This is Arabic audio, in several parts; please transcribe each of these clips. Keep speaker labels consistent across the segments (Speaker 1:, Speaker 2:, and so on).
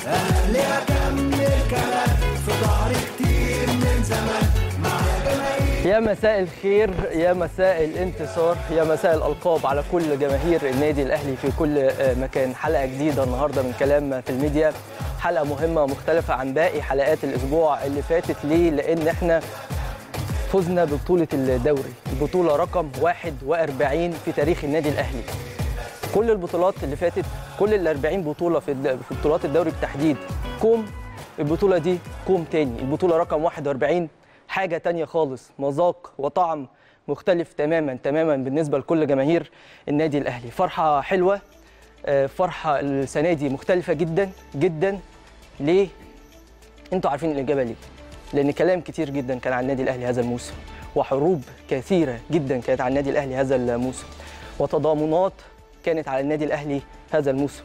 Speaker 1: اهلي اكمل كلام في ظهري كتير من زمان مع جماهير.
Speaker 2: يا مساء الخير، يا مساء الانتصار، يا مساء الألقاب على كل جماهير النادي الأهلي في كل مكان. حلقة جديدة النهاردة من كلام في الميديا، حلقة مهمة مختلفة عن باقي حلقات الأسبوع اللي فاتت. ليه؟ لأن احنا فزنا ببطولة الدوري، البطولة رقم 41 في تاريخ النادي الأهلي. كل البطولات اللي فاتت، كل ال 40 بطولة في بطولات الدوري بالتحديد كوم، البطولة دي كوم تاني. البطولة رقم 41 حاجة تانية خالص، مذاق وطعم مختلف تماما بالنسبة لكل جماهير النادي الأهلي. فرحة حلوة، فرحة السنة دي مختلفة جدا جدا. ليه؟ انتوا عارفين الإجابة ليه؟ لأن كلام كتير جدا كان عن النادي الأهلي هذا الموسم، وحروب كثيرة جدا كانت عن النادي الأهلي هذا الموسم، وتضامنات كانت على النادي الأهلي هذا الموسم.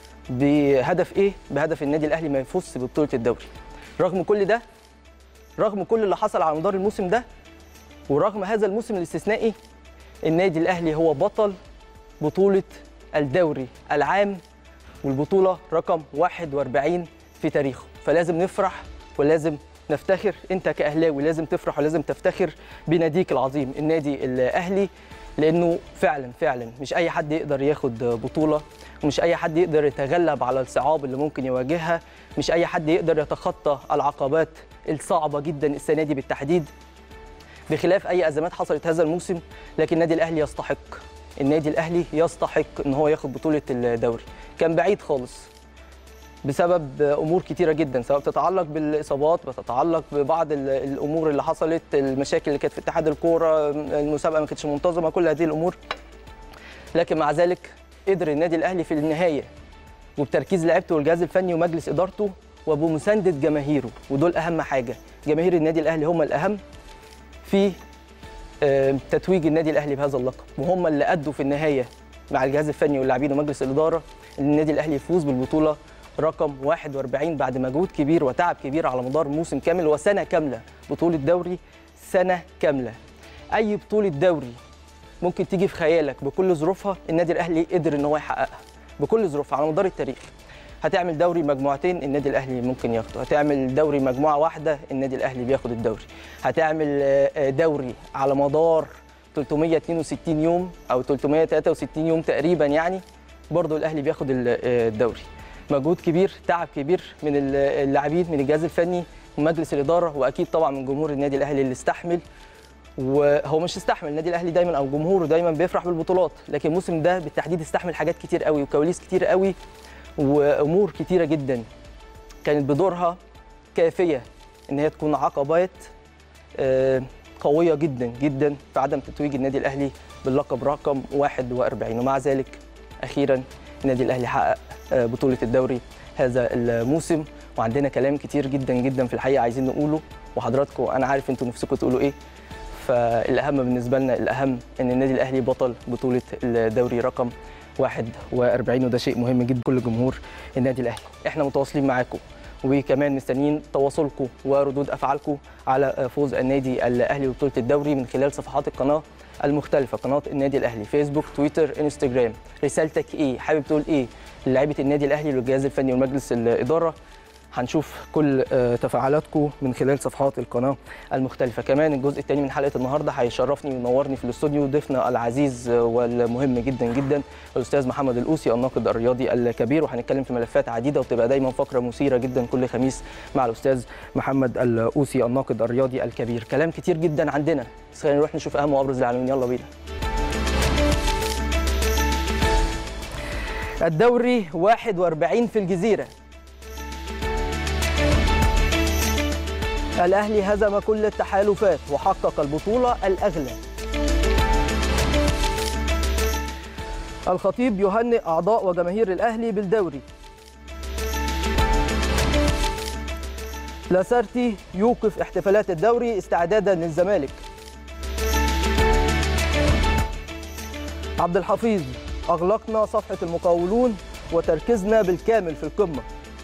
Speaker 2: بهدف إيه؟ بهدف النادي الأهلي ما يفوز ببطولة الدوري. رغم كل ده، رغم كل اللي حصل على مدار الموسم ده، ورغم هذا الموسم الاستثنائي، النادي الأهلي هو بطل بطولة الدوري العام، والبطولة رقم 41 في تاريخه. فلازم نفرح ولازم نفتخر. انت كأهلاوي لازم تفرح ولازم تفتخر بناديك العظيم النادي الأهلي، لأنه فعلا مش أي حد يقدر ياخد بطولة، ومش أي حد يقدر يتغلب على الصعاب اللي ممكن يواجهها، مش أي حد يقدر يتخطى العقبات الصعبة جدا السنة دي بالتحديد، بخلاف أي أزمات حصلت هذا الموسم. لكن النادي الأهلي يستحق، النادي الأهلي يستحق إن هو ياخد بطولة الدوري. كان بعيد خالص بسبب أمور كتيرة جدا، سواء تتعلق بالإصابات، بتتعلق ببعض الأمور اللي حصلت، المشاكل اللي كانت في اتحاد الكورة، المسابقة ما كانتش منتظمة، كل هذه الأمور. لكن مع ذلك قدر النادي الأهلي في النهاية، وبتركيز لعيبته والجهاز الفني ومجلس إدارته، وبمساندة جماهيره، ودول أهم حاجة. جماهير النادي الأهلي هم الأهم في تتويج النادي الأهلي بهذا اللقب، وهم اللي أدوا في النهاية مع الجهاز الفني واللاعبين ومجلس الإدارة إن النادي الأهلي يفوز بالبطولة رقم 41 بعد مجهود كبير وتعب كبير على مدار موسم كامل وسنة كاملة. بطولة دوري سنة كاملة، أي بطولة دوري ممكن تيجي في خيالك بكل ظروفها، النادي الأهلي قدر إن هو يحققها بكل ظروفها على مدار التاريخ. هتعمل دوري مجموعتين، النادي الأهلي ممكن ياخده. هتعمل دوري مجموعة واحدة، النادي الأهلي بياخد الدوري. هتعمل دوري على مدار 362 يوم أو 363 يوم تقريبا، يعني برضو الأهلي بياخد الدوري. مجهود كبير، تعب كبير من اللاعبين، من الجهاز الفني ومجلس الإدارة، وأكيد طبعا من جمهور النادي الأهلي اللي استحمل. وهو مش استحمل، النادي الأهلي دايما أو جمهوره دايما بيفرح بالبطولات، لكن الموسم ده بالتحديد استحمل حاجات كتير قوي وكواليس كتير قوي وأمور كتيرة جدا كانت بدورها كافية إن هي تكون عقبات قوية جدا جدا في عدم تتويج النادي الأهلي باللقب رقم 41. ومع ذلك أخيرا النادي الأهلي حقق بطولة الدوري هذا الموسم. وعندنا كلام كتير جدا جدا في الحقيقة عايزين نقوله، وحضراتكم أنا عارف أنتوا نفسكم تقولوا إيه. فالأهم بالنسبة لنا، الأهم إن النادي الأهلي بطل بطولة الدوري رقم 41، وده شيء مهم جدا كل جمهور النادي الأهلي. إحنا متواصلين معاكم، وكمان مستنيين تواصلكم وردود أفعالكم على فوز النادي الأهلي ببطولة الدوري من خلال صفحات القناة المختلفة، قناة النادي الأهلي، فيسبوك، تويتر، انستجرام. رسالتك إيه؟ حابب تقول إيه للاعيبة النادي الأهلي والجهاز الفني ومجلس الإدارة؟ هنشوف كل تفاعلاتكم من خلال صفحات القناة المختلفة. كمان الجزء الثاني من حلقة النهاردة هيشرفني وينورني في الاستوديو ضيفنا العزيز والمهم جدا جدا الأستاذ محمد الأوسي، الناقد الرياضي الكبير، وهنتكلم في ملفات عديدة، وتبقى دايما فقرة مثيرة جدا كل خميس مع الأستاذ محمد الأوسي الناقد الرياضي الكبير. كلام كتير جدا عندنا، بس خلينا نروح نشوف أهم وأبرز العناوين. يلا بينا. الدوري 41 في الجزيرة. الأهلي هزم كل التحالفات وحقق البطولة الأغلى. الخطيب يهنئ أعضاء وجماهير الأهلي بالدوري. لاسارتي يوقف احتفالات الدوري استعدادا للزمالك. عبد الحفيظ: أغلقنا صفحة المقاولون وتركيزنا بالكامل في القمة.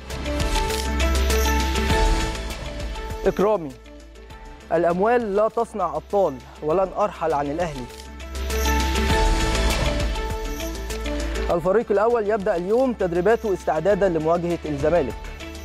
Speaker 2: إكرامي: الأموال لا تصنع أبطال ولن أرحل عن الأهلي. الفريق الأول يبدأ اليوم تدريباته استعدادا لمواجهة الزمالك.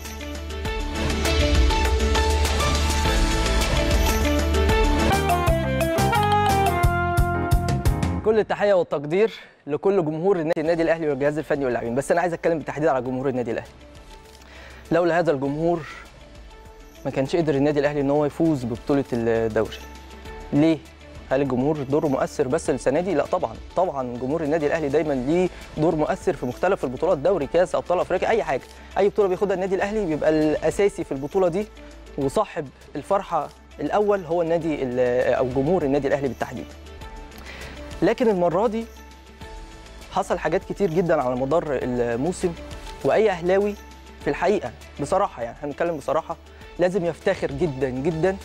Speaker 2: كل التحيه والتقدير لكل جمهور النادي الاهلي والجهاز الفني واللاعبين، بس انا عايز اتكلم بالتحديد على جمهور النادي الاهلي. لولا هذا الجمهور ما كانش قدر النادي الاهلي ان هو يفوز ببطوله الدوري. ليه؟ هل الجمهور دوره مؤثر بس السنه دي؟ لا طبعا، طبعا جمهور النادي الاهلي دايما ليه دور مؤثر في مختلف البطولات، دوري، كاس، ابطال افريقيا، اي حاجه، اي بطوله بياخدها النادي الاهلي بيبقى الاساسي في البطوله دي، وصاحب الفرحه الاول هو النادي او جمهور النادي الاهلي بالتحديد. لكن المره دي حصل حاجات كتير جدا على مدار الموسم، واي اهلاوي في الحقيقه بصراحه يعني هنتكلم بصراحه لازم يفتخر جدا جدا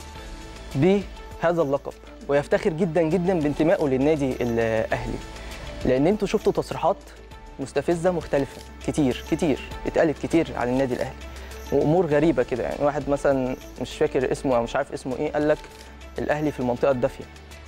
Speaker 2: بهذا اللقب، ويفتخر جدا جدا بانتمائه للنادي الاهلي، لان انتوا شفتوا تصريحات مستفزه مختلفه كتير اتقالت كتير عن النادي الاهلي، وامور غريبه كده. يعني واحد مثلا مش فاكر اسمه او مش عارف اسمه ايه قال لك الاهلي في المنطقه الدافيه.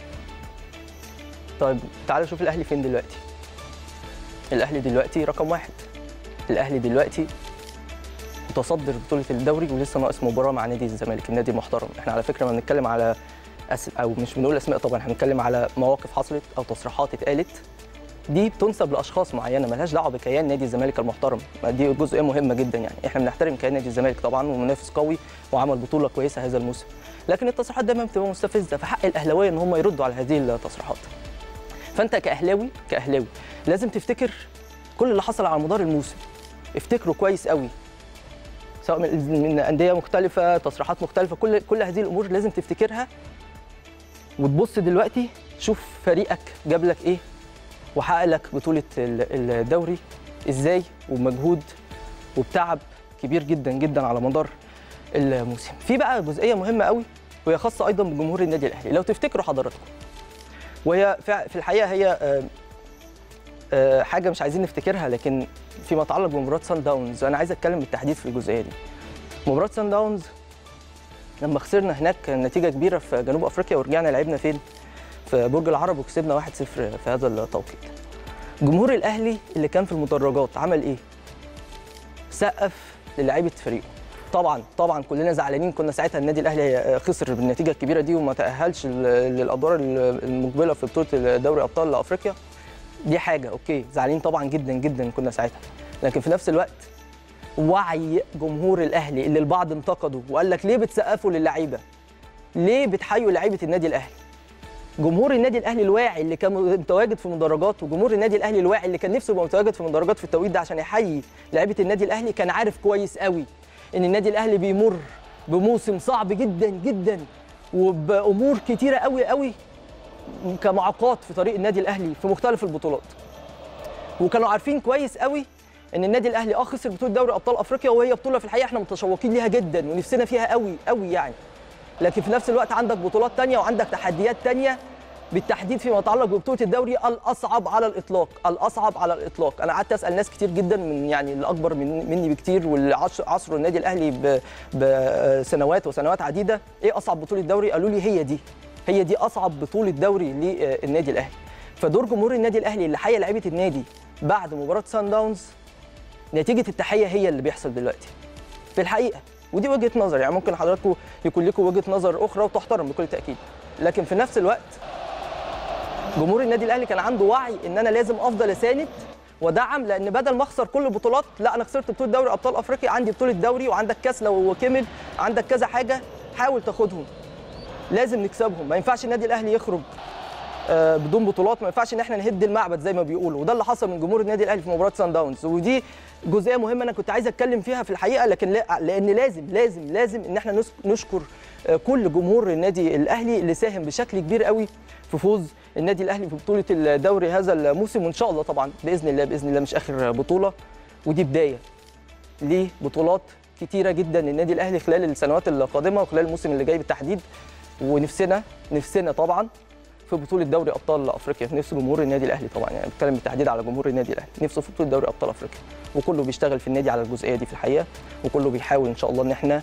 Speaker 2: طيب تعالوا شوف الاهلي فين دلوقتي. الاهلي دلوقتي رقم 1، الاهلي دلوقتي متصدر بطوله الدوري ولسه ناقص مباراه مع نادي الزمالك، النادي المحترم. احنا على فكره ما بنتكلم على او مش بنقول اسماء طبعا، احنا بنتكلم على مواقف حصلت او تصريحات اتقالت، دي بتنسب لاشخاص معينه مالهاش دعوه بكيان نادي الزمالك المحترم. دي جزئيه مهمه جدا، يعني احنا بنحترم كيان نادي الزمالك طبعا، ومنافس قوي وعمل بطوله كويسه هذا الموسم، لكن التصريحات دايما بتبقى مستفزه، فحق الاهلاويه ان هم يردوا على هذه التصريحات. فانت كاهلاوي لازم تفتكر كل اللي حصل على مدار الموسم، افتكره كويس قوي، سواء من انديه مختلفه، تصريحات مختلفه، كل هذه الامور لازم تفتكرها، وتبص دلوقتي شوف فريقك جاب لك ايه وحقق لك بطوله الدوري ازاي، وبمجهود وبتعب كبير جدا جدا على مدار الموسم. في بقى جزئيه مهمه قوي وهي خاصه ايضا بجمهور النادي الاهلي، لو تفتكروا حضراتكم، وهي في الحقيقه هي حاجه مش عايزين نفتكرها، لكن فيما يتعلق بمباراه سان داونز انا عايز اتكلم بالتحديد في الجزئيه دي. مباراه سان داونز لما خسرنا هناك نتيجه كبيره في جنوب افريقيا، ورجعنا لعبنا فين؟ في برج العرب، وكسبنا 1-0 في هذا التوقيت. جمهور الاهلي اللي كان في المدرجات عمل ايه؟ سقف للاعيبه فريقه. طبعا كلنا زعلانين، كنا ساعتها النادي الاهلي خسر بالنتيجه الكبيره دي وما تاهلش للادوار المقبله في بطوله دوري ابطال افريقيا. دي حاجه اوكي، زعلانين طبعا جدا جدا كنا ساعتها، لكن في نفس الوقت وعي جمهور الاهلي اللي البعض انتقده وقال لك ليه بتسقفوا للعيبه؟ ليه بتحيوا لعيبه النادي الاهلي؟ جمهور النادي الاهلي الواعي اللي كان متواجد في المدرجات، وجمهور النادي الاهلي الواعي اللي كان نفسه يبقى متواجد في المدرجات في التوقيت ده عشان يحيي لعيبه النادي الاهلي، كان عارف كويس قوي ان النادي الاهلي بيمر بموسم صعب جدا جدا، وبامور كتيره قوي كمعوقات في طريق النادي الاهلي في مختلف البطولات. وكانوا عارفين كويس قوي ان النادي الاهلي خسر بطوله دوري ابطال افريقيا، وهي بطوله في الحقيقه احنا متشوقين ليها جدا ونفسنا فيها قوي يعني، لكن في نفس الوقت عندك بطولات ثانيه وعندك تحديات ثانيه، بالتحديد فيما يتعلق ببطوله الدوري الاصعب على الاطلاق. انا قعدت اسال ناس كتير جدا من يعني الاكبر مني بكتير واللي عصروا النادي الاهلي بسنوات وسنوات عديده، ايه اصعب بطوله دوري؟ قالوا لي هي دي اصعب بطوله دوري للنادي الاهلي. فدور جمهور النادي الاهلي اللي حيا لعيبه النادي بعد مباراه سان داونز، نتيجه التحيه هي اللي بيحصل دلوقتي في الحقيقه، ودي وجهه نظر، يعني ممكن حضراتكم يكون لكم وجهه نظر اخرى وتحترم بكل تاكيد، لكن في نفس الوقت جمهور النادي الاهلي كان عنده وعي ان انا لازم افضل اساند ودعم، لان بدل ما اخسر كل البطولات، لا انا خسرت بطوله دوري ابطال افريقيا، عندي بطوله دوري وعندك كاس لو كمل، عندك كذا حاجه، حاول تاخدهم، لازم نكسبهم، ما ينفعش النادي الاهلي يخرج بدون بطولات، ما ينفعش ان احنا نهد المعبد زي ما بيقولوا، وده اللي حصل من جمهور النادي الاهلي في مباراه سان داونز. ودي جزئيه مهمه انا كنت عايز اتكلم فيها في الحقيقه، لكن لان لازم ان احنا نشكر كل جمهور النادي الاهلي اللي ساهم بشكل كبير قوي في فوز النادي الاهلي في بطوله الدوري هذا الموسم، وان شاء الله طبعا باذن الله مش اخر بطوله، ودي بدايه لبطولات كتيره جدا للنادي الاهلي خلال السنوات القادمه وخلال الموسم اللي جاي بالتحديد. ونفسنا طبعا في بطوله دوري ابطال افريقيا، نفس جمهور النادي الاهلي طبعا، يعني بتكلم بالتحديد على جمهور النادي الاهلي، نفسه في بطوله دوري ابطال افريقيا، وكله بيشتغل في النادي على الجزئيه دي في الحقيقه، وكله بيحاول ان شاء الله ان احنا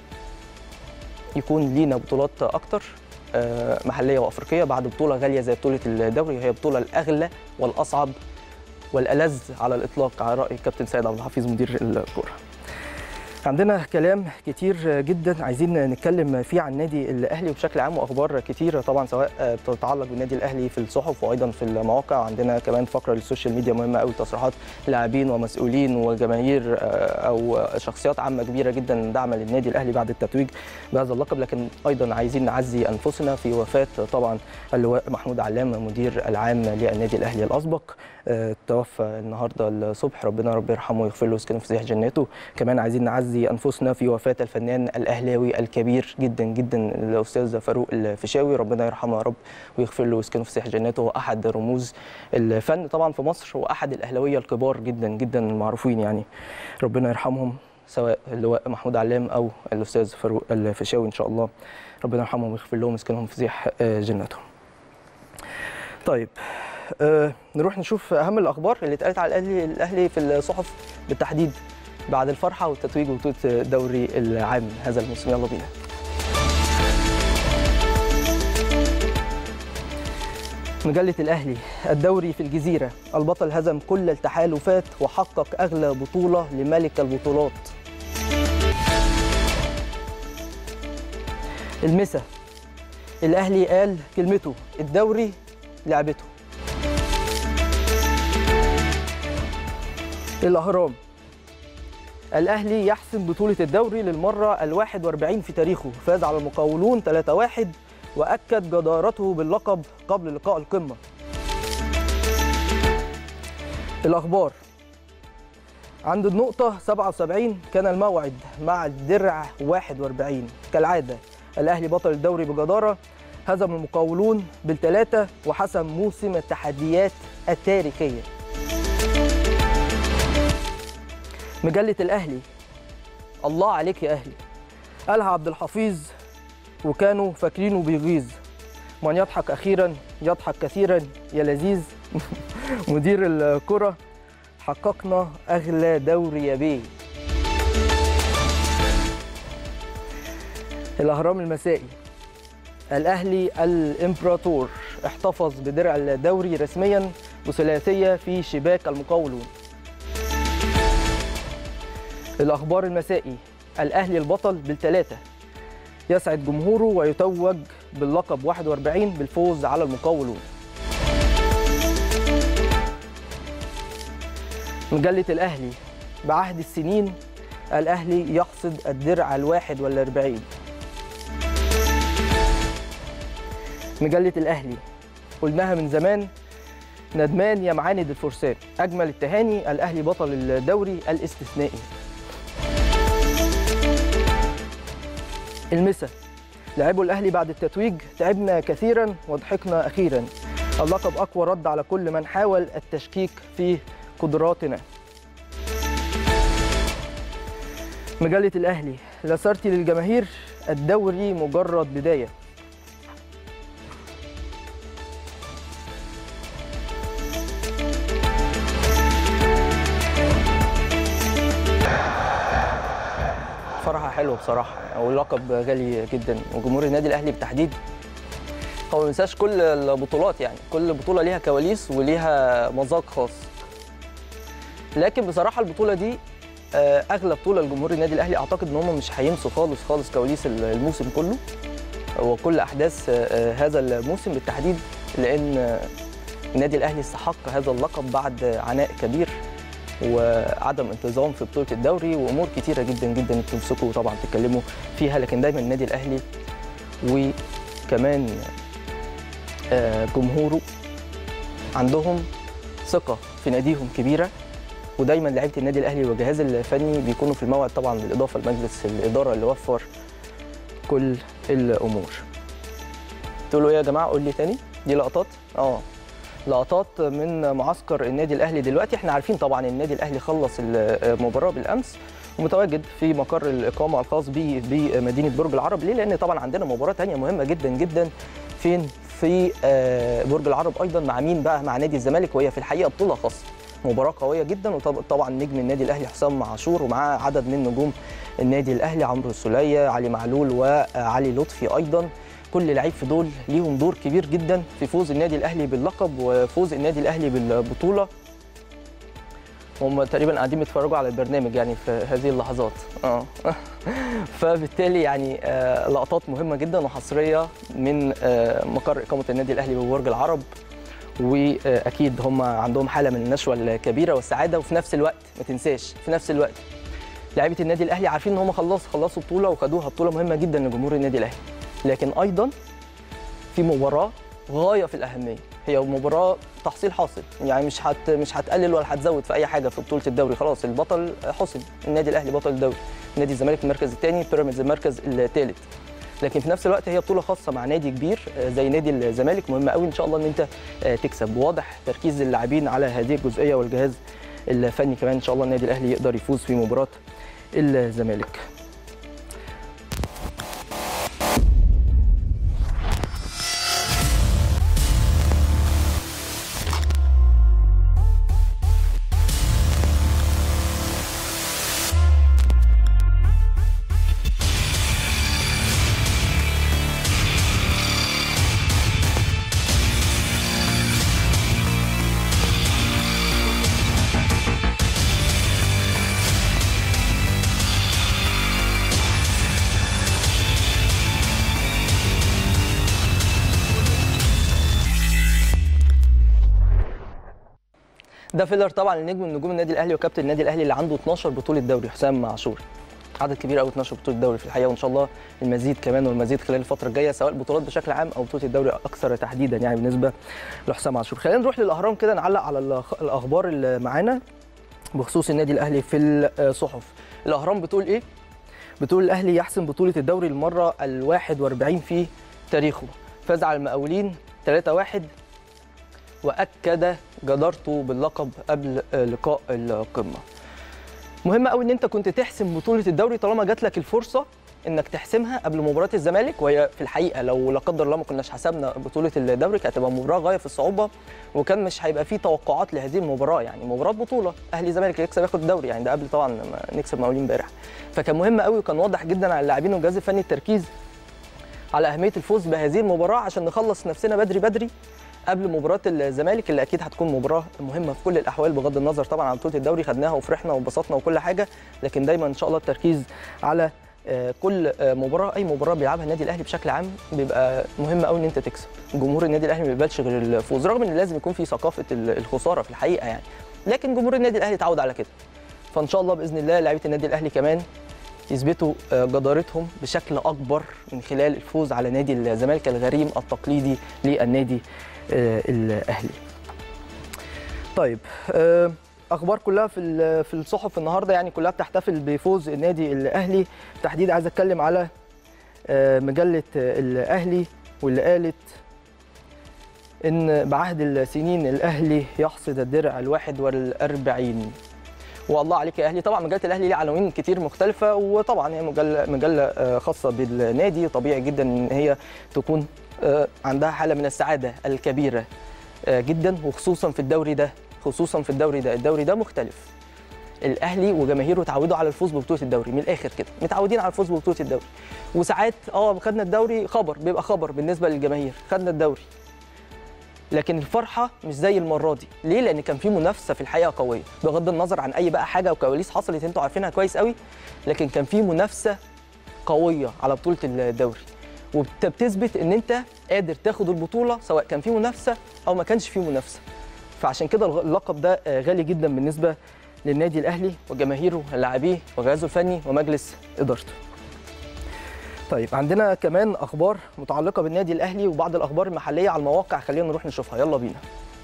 Speaker 2: يكون لينا بطولات اكتر محليه وافريقيه بعد بطوله غاليه زي بطوله الدوري، هي البطوله الاغلى والاصعب والالذ على الاطلاق على راي كابتن سيد عبد الحفيظ مدير الكوره. عندنا كلام كتير جدا عايزين نتكلم فيه عن النادي الاهلي وبشكل عام، واخبار كتيره طبعا سواء بتتعلق بالنادي الاهلي في الصحف وايضا في المواقع. عندنا كمان فقره للسوشيال ميديا مهمه قوي، تصريحات لاعبين ومسؤولين وجماهير او شخصيات عامه كبيره جدا دعما للنادي الاهلي بعد التتويج بهذا اللقب. لكن ايضا عايزين نعزي انفسنا في وفاه طبعا اللواء محمود علام مدير العام للنادي الاهلي الاسبق، توفى النهارده الصبح، ربنا رب يرحمه ويغفر له ويسكنه في فسيح جناته. كمان عايزين نعزي انفسنا في وفاه الفنان الاهلاوي الكبير جدا جدا الاستاذ فاروق الفيشاوي، ربنا يرحمه يا رب ويغفر له ويسكنه في فسيح جناته. هو احد رموز الفن طبعا في مصر واحد الاهلاويه الكبار جدا جدا المعروفين، يعني ربنا يرحمهم سواء اللواء محمود علام او الاستاذ فاروق الفيشاوي ان شاء الله، ربنا يرحمهم ويغفر لهم ويسكنهم في فسيح جناته. طيب نروح نشوف اهم الاخبار اللي اتقالت على الاهلي في الصحف بالتحديد بعد الفرحه والتتويج وبطوله الدوري العام هذا الموسم. يلا بينا. مجله الاهلي: الدوري في الجزيره، البطل هزم كل التحالفات وحقق اغلى بطوله لملك البطولات. المسا: الاهلي قال كلمته، الدوري لعبته. الأهرام: الأهلي يحسم بطولة الدوري للمرة ال41 في تاريخه، فاز على المقاولون 3-1 وأكد جدارته باللقب قبل لقاء القمة. الأخبار: عند النقطة 77 كان الموعد مع الدرع 41 كالعادة، الأهلي بطل الدوري بجدارة، هزم المقاولون بال3 وحسم موسم التحديات التاريخية. مجلة الأهلي: الله عليك يا أهلي، قالها عبد الحفيظ وكانوا فاكرينه بيغيظ، من يضحك أخيرا يضحك كثيرا يا لذيذ. مدير الكرة: حققنا أغلى دوري يا بيه. الأهرام المسائي: الأهلي الإمبراطور احتفظ بدرع الدوري رسميا وثلاثية في شباك المقاولون. الأخبار المسائي: الأهلي البطل بال3 يسعد جمهوره ويتوج باللقب 41 بالفوز على المقاولون. مجلة الأهلي: بعهد السنين الأهلي يحصد الدرع ال41. مجلة الأهلي: قلناها من زمان، ندمان يا معاند الفرسان، أجمل التهاني، الأهلي بطل الدوري الاستثنائي. المسا: لعبوا الأهلي بعد التتويج، تعبنا كثيرا وضحكنا أخيرا، اللقب أقوى رد على كل من حاول التشكيك في قدراتنا. مجلة الأهلي: لاسارتي للجماهير، الدوري مجرد بداية. فرحة حلوة بصراحة، واللقب غالي جدا، وجمهور النادي الأهلي بالتحديد هو ما بينساش كل البطولات، يعني كل بطولة ليها كواليس وليها مذاق خاص. لكن بصراحة البطولة دي أغلى بطولة لجمهور النادي الأهلي، أعتقد إن هم مش هينسوا خالص كواليس الموسم كله وكل أحداث هذا الموسم بالتحديد، لأن النادي الأهلي استحق هذا اللقب بعد عناء كبير وعدم انتظام في بطولة الدوري وأمور كتيرة جدا جدا تمسكوا طبعا تتكلموا فيها. لكن دايما النادي الأهلي وكمان جمهوره عندهم ثقة في ناديهم كبيرة، ودايما لعيبة النادي الأهلي والجهاز الفني بيكونوا في الموعد طبعا، بالإضافة لمجلس الإدارة اللي وفر كل الأمور. تقولوا إيه يا جماعة؟ قول لي تاني. دي لقطات لقطات من معسكر النادي الاهلي دلوقتي. احنا عارفين طبعا النادي الاهلي خلص المباراه بالامس ومتواجد في مقر الاقامه الخاص به بمدينه برج العرب. ليه؟ لان طبعا عندنا مباراه ثانيه مهمه جدا جدا فين؟ في برج العرب ايضا. مع مين بقى؟ مع نادي الزمالك، وهي في الحقيقه بطوله خاصه، مباراه قويه جدا. وطبعا نجم النادي الاهلي حسام عاشور ومعاه عدد من نجوم النادي الاهلي، عمرو السوليه، علي معلول وعلي لطفي ايضا. كل لعيب في دول ليهم دور كبير جدا في فوز النادي الاهلي باللقب وفوز النادي الاهلي بالبطوله. هم تقريبا قاعدين بيتفرجوا على البرنامج يعني في هذه اللحظات. فبالتالي يعني لقطات مهمه جدا وحصريه من مقر اقامه النادي الاهلي ببرج العرب، واكيد هم عندهم حاله من النشوه الكبيره والسعاده. وفي نفس الوقت ما تنساش، في نفس الوقت لاعيبه النادي الاهلي عارفين ان هم خلصوا بطوله وخدوها، بطوله مهمه جدا لجمهور النادي الاهلي، لكن ايضا في مباراه غايه في الاهميه، هي مباراه تحصيل حاصل، يعني مش هتقلل ولا هتزود في اي حاجه في بطوله الدوري. خلاص البطل حسم، النادي الاهلي بطل الدوري، نادي الزمالك المركز الثاني، بيراميدز المركز الثالث. لكن في نفس الوقت هي بطوله خاصه مع نادي كبير زي نادي الزمالك، مهم قوي ان شاء الله ان انت تكسب. واضح تركيز اللاعبين على هذه الجزئيه والجهاز الفني كمان، ان شاء الله النادي الاهلي يقدر يفوز في مباراه الزمالك. ده فيلر طبعا النجم من نجوم النادي الاهلي وكابتن النادي الاهلي اللي عنده 12 بطوله دوري، حسام عاشور. عدد كبير قوي 12 بطوله دوري في الحقيقه، وان شاء الله المزيد كمان والمزيد خلال الفتره الجايه، سواء البطولات بشكل عام او بطوله الدوري اكثر تحديدا يعني بالنسبه لحسام عاشور. خلينا نروح للاهرام كده نعلق على الاخبار اللي معانا بخصوص النادي الاهلي في الصحف. الاهرام بتقول ايه؟ بتقول الاهلي يحسم بطوله الدوري المره ال41 في تاريخه، فاز على المقاولين 3-1 واكد جدارته باللقب قبل لقاء القمه. مهم قوي ان انت كنت تحسم بطوله الدوري طالما جات لك الفرصه انك تحسمها قبل مباراه الزمالك، وهي في الحقيقه لو لا قدر الله ما كناش حسبنا بطوله الدوري كانت هتبقى مباراه غايه في الصعوبه، وكان مش هيبقى فيه توقعات لهذه المباراه، يعني مباراه بطوله اهلي زمالك يكسب ياخد الدوري، يعني ده قبل طبعا ما نكسب مقاولين امبارح. فكان مهم قوي وكان واضح جدا على اللاعبين والجهاز الفني التركيز على اهميه الفوز بهذه المباراه عشان نخلص نفسنا بدري قبل مباراه الزمالك اللي اكيد هتكون مباراه مهمه في كل الاحوال، بغض النظر طبعا عن بطوله الدوري، خدناها وفرحنا وانبسطنا وكل حاجه، لكن دايما ان شاء الله التركيز على كل مباراه، اي مباراه بيلعبها النادي الاهلي بشكل عام بيبقى مهم قوي ان انت تكسب. جمهور النادي الاهلي ما بيقبلش غير الفوز، رغم ان لازم يكون في ثقافه الخساره في الحقيقه يعني، لكن جمهور النادي الاهلي اتعود على كده. فان شاء الله باذن الله لاعيبه النادي الاهلي كمان يثبتوا جدارتهم بشكل اكبر من خلال الفوز على نادي الزمالك الغريم التقليدي للنادي الاهلي. طيب اخبار كلها في الصحف النهارده يعني كلها بتحتفل بفوز النادي الاهلي، بالتحديد عايز اتكلم على مجله الاهلي واللي قالت ان بعهد السنين الاهلي يحصد الدرع ال41. والله عليك يا اهلي. طبعا مجله الاهلي ليها عناوين كتير مختلفه، وطبعا هي مجله خاصه بالنادي، طبيعي جدا ان هي تكون عندها حاله من السعاده الكبيره جدا، وخصوصا في الدوري ده، الدوري ده مختلف. الاهلي وجماهيره اتعودوا على الفوز ببطوله الدوري، من الاخر كده متعودين على الفوز ببطوله الدوري، وساعات خدنا الدوري بيبقى خبر بالنسبه للجماهير، خدنا الدوري، لكن الفرحه مش زي المره دي. ليه؟ لان كان في منافسه في الحقيقه قويه، بغض النظر عن اي بقى حاجه وكواليس حصلت انتوا عارفينها كويس قوي، لكن كان في منافسه قويه على بطوله الدوري، وبتثبت ان انت قادر تاخد البطوله سواء كان في منافسه او ما كانش في منافسه. فعشان كده اللقب ده غالي جدا بالنسبه للنادي الاهلي وجماهيره ولاعبيه وجهازه الفني ومجلس ادارته. طيب عندنا كمان اخبار متعلقه بالنادي الاهلي وبعض الاخبار المحليه على المواقع، خلينا نروح نشوفها، يلا بينا.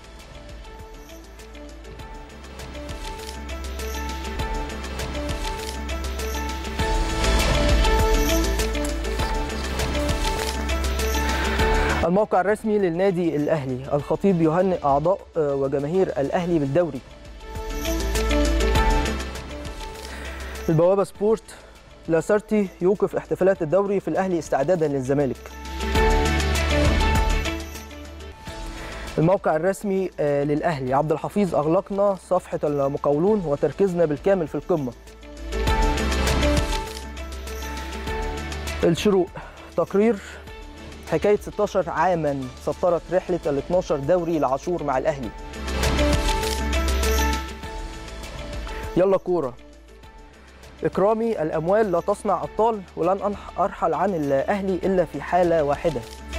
Speaker 2: الموقع الرسمي للنادي الاهلي، الخطيب يهنئ اعضاء وجماهير الاهلي بالدوري. البوابه سبورت، لاسارتي يوقف احتفالات الدوري في الاهلي استعدادا للزمالك. الموقع الرسمي للاهلي، عبد الحفيظ اغلقنا صفحه المقاولون وتركيزنا بالكامل في القمه. الشروق، تقرير حكايه 16 عاما سطرت رحله ال 12 دوري لعاشور مع الاهلي. يلا كورة. إكرامي الأموال لا تصنع أبطال، ولن أرحل عن الأهلي إلا في حالة واحدة.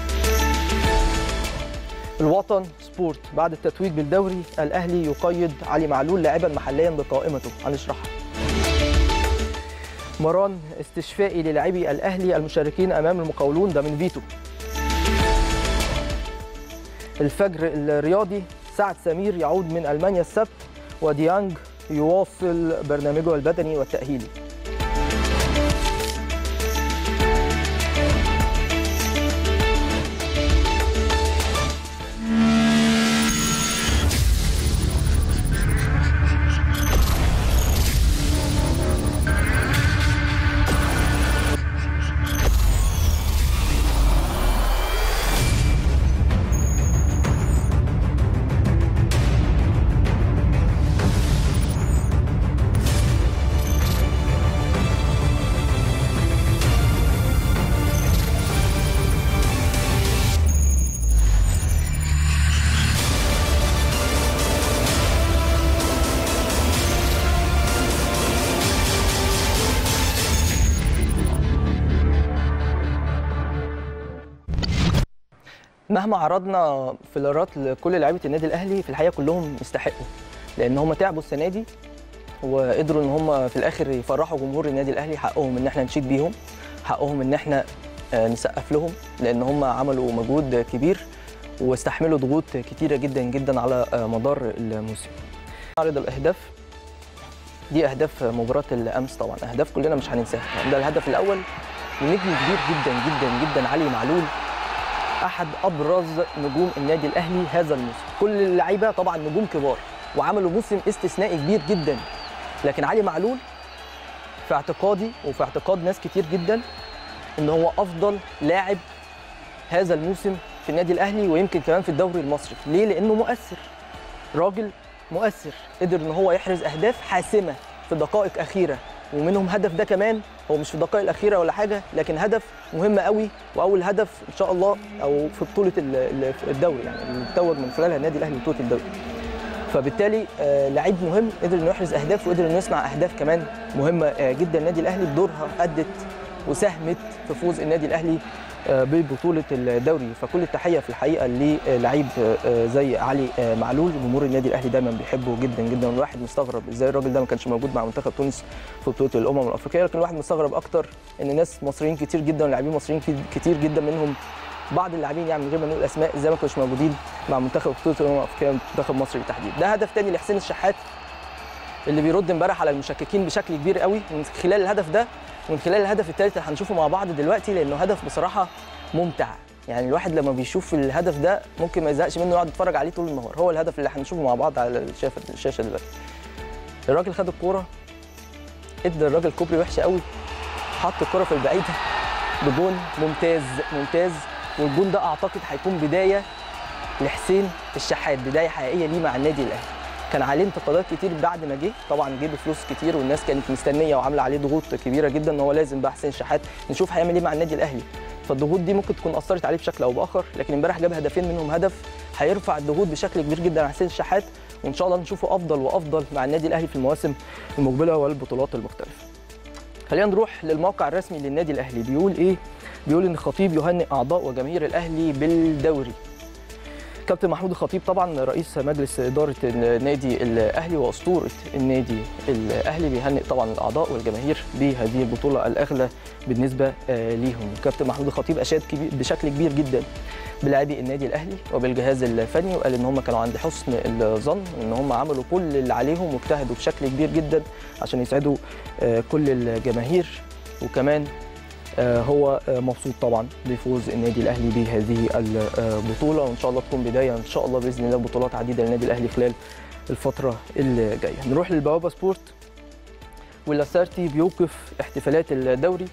Speaker 2: الوطن سبورت، بعد التتويج بالدوري الأهلي يقيد علي معلول لاعبا محليا بقائمته. هنشرحها. مران استشفائي للاعبي الأهلي المشاركين أمام المقاولون، ده من فيتو. الفجر الرياضي، سعد سمير يعود من ألمانيا السبت، وديانج يواصل برنامجه البدني والتأهيلي. مهما عرضنا فيلرات لكل لعيبه النادي الاهلي، في الحقيقه كلهم يستحقوا، لان هم تعبوا السنه دي وقدروا ان هم في الاخر يفرحوا جمهور النادي الاهلي. حقهم ان احنا نشيد بيهم، حقهم ان احنا نسقف لهم، لان هم عملوا مجهود كبير واستحملوا ضغوط كتيره جدا جدا على مدار الموسم. نعرض الاهداف دي، اهداف مباراه الامس، طبعا اهداف كلنا مش هننساها. ده الهدف الاول لنجم كبير جدا جدا جدا، علي معلول، احد ابرز نجوم النادي الاهلي هذا الموسم. كل اللعيبه طبعا نجوم كبار وعملوا موسم استثنائي كبير جدا، لكن علي معلول في اعتقادي وفي اعتقاد ناس كتير جدا ان هو افضل لاعب هذا الموسم في النادي الاهلي، ويمكن كمان في الدوري المصري. ليه؟ لانه مؤثر، راجل مؤثر، قدر ان هو يحرز اهداف حاسمه في دقائق اخيره، ومنهم هدف ده كمان هو مش في الدقائق الاخيره ولا حاجه، لكن هدف مهم قوي، واول هدف ان شاء الله او في بطوله الدوري، يعني اللي توج من خلالها النادي الاهلي بطوله الدوري. فبالتالي لعيب مهم، قدر انه يحرز اهداف وقدر انه يصنع اهداف كمان مهمه جدا. النادي الاهلي بدورها ادت وساهمت في فوز النادي الاهلي ببطوله الدوري. فكل التحيه في الحقيقه للعيب زي علي معلول. جمهور النادي الاهلي دايما بيحبه جدا جدا، والواحد مستغرب ازاي الراجل ده ما كانش موجود مع منتخب تونس في بطوله الامم الافريقيه. لكن الواحد مستغرب اكتر ان ناس مصريين كتير جدا ولاعبين مصريين كتير جدا، منهم بعض اللاعبين يعني من غير ما نقول اسماء، ازاي ما كانوش موجودين مع منتخب بطوله الامم الافريقيه، منتخب مصر بالتحديد. ده هدف ثاني لحسين الشحات اللي بيرد امبارح على المشككين بشكل كبير قوي من خلال الهدف ده، ومن خلال الهدف الثالث اللي هنشوفه مع بعض دلوقتي، لانه هدف بصراحه ممتع. يعني الواحد لما بيشوف الهدف ده ممكن ما يزهقش منه، يقعد يتفرج عليه طول النهار. هو الهدف اللي هنشوفه مع بعض على الشاشه دلوقتي. الراجل خد الكوره، ادى الراجل كوبري وحشه قوي، حط الكوره في البعيده بجون ممتاز ممتاز. والجون ده اعتقد هيكون بدايه لحسين الشحات، بدايه حقيقيه ليه مع النادي الاهلي. كان عليه انتقادات كتير بعد ما جه، طبعا جه بفلوس كتير والناس كانت مستنيه وعامله عليه ضغوط كبيره جدا ان هو لازم بقى حسين الشحات نشوف هيعمل ايه مع النادي الاهلي. فالضغوط دي ممكن تكون اثرت عليه بشكل او باخر، لكن امبارح جاب هدفين منهم هدف هيرفع الضغوط بشكل كبير جدا على حسين الشحات، وان شاء الله نشوفه افضل وافضل مع النادي الاهلي في المواسم المقبله والبطولات المختلفه. خلينا نروح للموقع الرسمي للنادي الاهلي. بيقول ايه؟ بيقول ان الخطيب يهنئ اعضاء وجماهير الاهلي بالدوري. كابتن محمود الخطيب طبعا رئيس مجلس اداره النادي الاهلي واسطوره النادي الاهلي بيهنئ طبعا الاعضاء والجماهير بهذه البطوله الاغلى بالنسبه ليهم. كابتن محمود الخطيب اشاد بشكل كبير جدا بلاعبي النادي الاهلي وبالجهاز الفني، وقال ان هم كانوا عند حسن الظن، ان هم عملوا كل اللي عليهم واجتهدوا بشكل كبير جدا عشان يسعدوا كل الجماهير، وكمان هو مبسوط طبعا بفوز النادي الاهلي بهذه البطوله، وان شاء الله تكون بدايه ان شاء الله باذن الله بطولات عديده للنادي الاهلي خلال الفتره اللي جايه. نروح للبوابه سبورت. واللاسارتي بيوقف احتفالات الدوري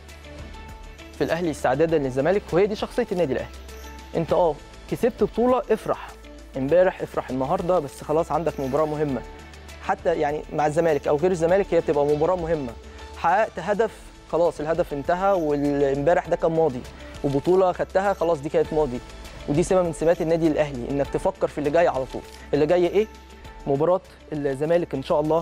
Speaker 2: في الاهلي استعدادا للزمالك، وهي دي شخصيه النادي الاهلي. انت كسبت بطوله افرح، امبارح افرح، النهارده بس خلاص عندك مباراه مهمه، حتى يعني مع الزمالك او غير الزمالك هي بتبقى مباراه مهمه. حققت هدف، خلاص الهدف انتهى، والامبارح ده كان ماضي، وبطوله خدتها خلاص دي كانت ماضي. ودي سمه من سمات النادي الاهلي، انك تفكر في اللي جاي على طول. اللي جاي ايه؟ مباراه الزمالك ان شاء الله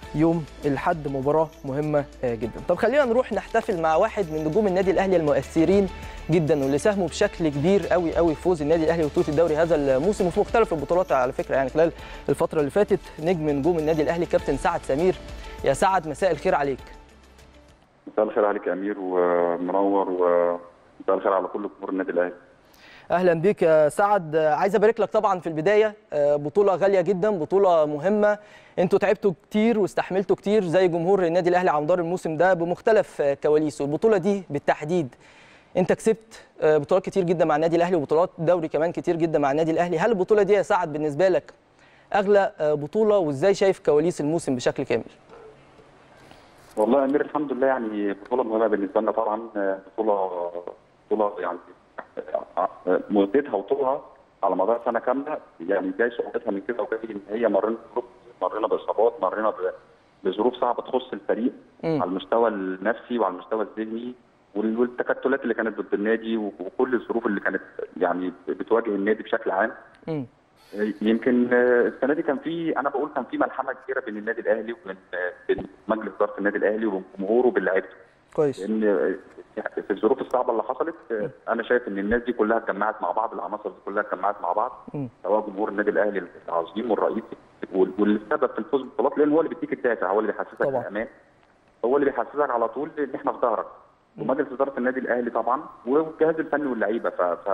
Speaker 2: يوم الأحد مباراة مهمة جدا. طب خلينا نروح نحتفل مع واحد من نجوم النادي الأهلي المؤثرين جدا واللي ساهموا بشكل كبير قوي قوي في فوز النادي الأهلي ببطولة الدوري هذا الموسم وفي مختلف البطولات على فكرة يعني خلال الفترة اللي فاتت. نجم نجوم النادي الأهلي كابتن سعد سمير. يا سعد مساء الخير عليك.
Speaker 3: مساء الخير عليك يا امير ومنور، ومساء الخير على كل جمهور النادي الاهلي.
Speaker 2: اهلا بيك يا سعد. عايز ابارك لك طبعا في البدايه، بطوله غاليه جدا، بطوله مهمه. انتوا تعبتوا كتير واستحملتوا كتير زي جمهور النادي الاهلي على مدار الموسم ده بمختلف كواليسه. البطوله دي بالتحديد انت كسبت بطولات كتير جدا مع النادي الاهلي وبطولات دوري كمان كتير جدا مع النادي الاهلي. هل البطوله دي يا سعد بالنسبه لك اغلى بطوله، وازاي شايف كواليس الموسم بشكل كامل؟
Speaker 3: والله يا امير الحمد لله، يعني بطوله مهمه بالنسبه لنا طبعا. بطوله يعني مدتها وطولها على مدار سنه كامله، يعني جاي صعوبتها من كده وجاي ان هي مرينا باصابات، مرينا بظروف صعبه تخص الفريق على المستوى النفسي وعلى المستوى الذهني، والتكتلات اللي كانت ضد النادي وكل الظروف اللي كانت يعني بتواجه النادي بشكل عام. يمكن السنه دي كان في ملحمه كبيره بين النادي الاهلي وبين مجلس اداره النادي الاهلي وبين جمهوره وبين لعيبته.
Speaker 2: كويس.
Speaker 3: لان في الظروف الصعبه اللي حصلت انا شايف ان الناس دي كلها اتجمعت مع بعض، العناصر دي كلها اتجمعت مع بعض، سواء جمهور النادي الاهلي العظيم والرئيسي واللي سبب في الفوز بالبطولات، لان هو اللي بيديك الدافع، هو اللي بيحسسك بالامان، هو اللي بيحسسك على طول ان احنا في ظهرك. ومجلس اداره النادي الاهلي طبعا والجهاز الفني واللعيبه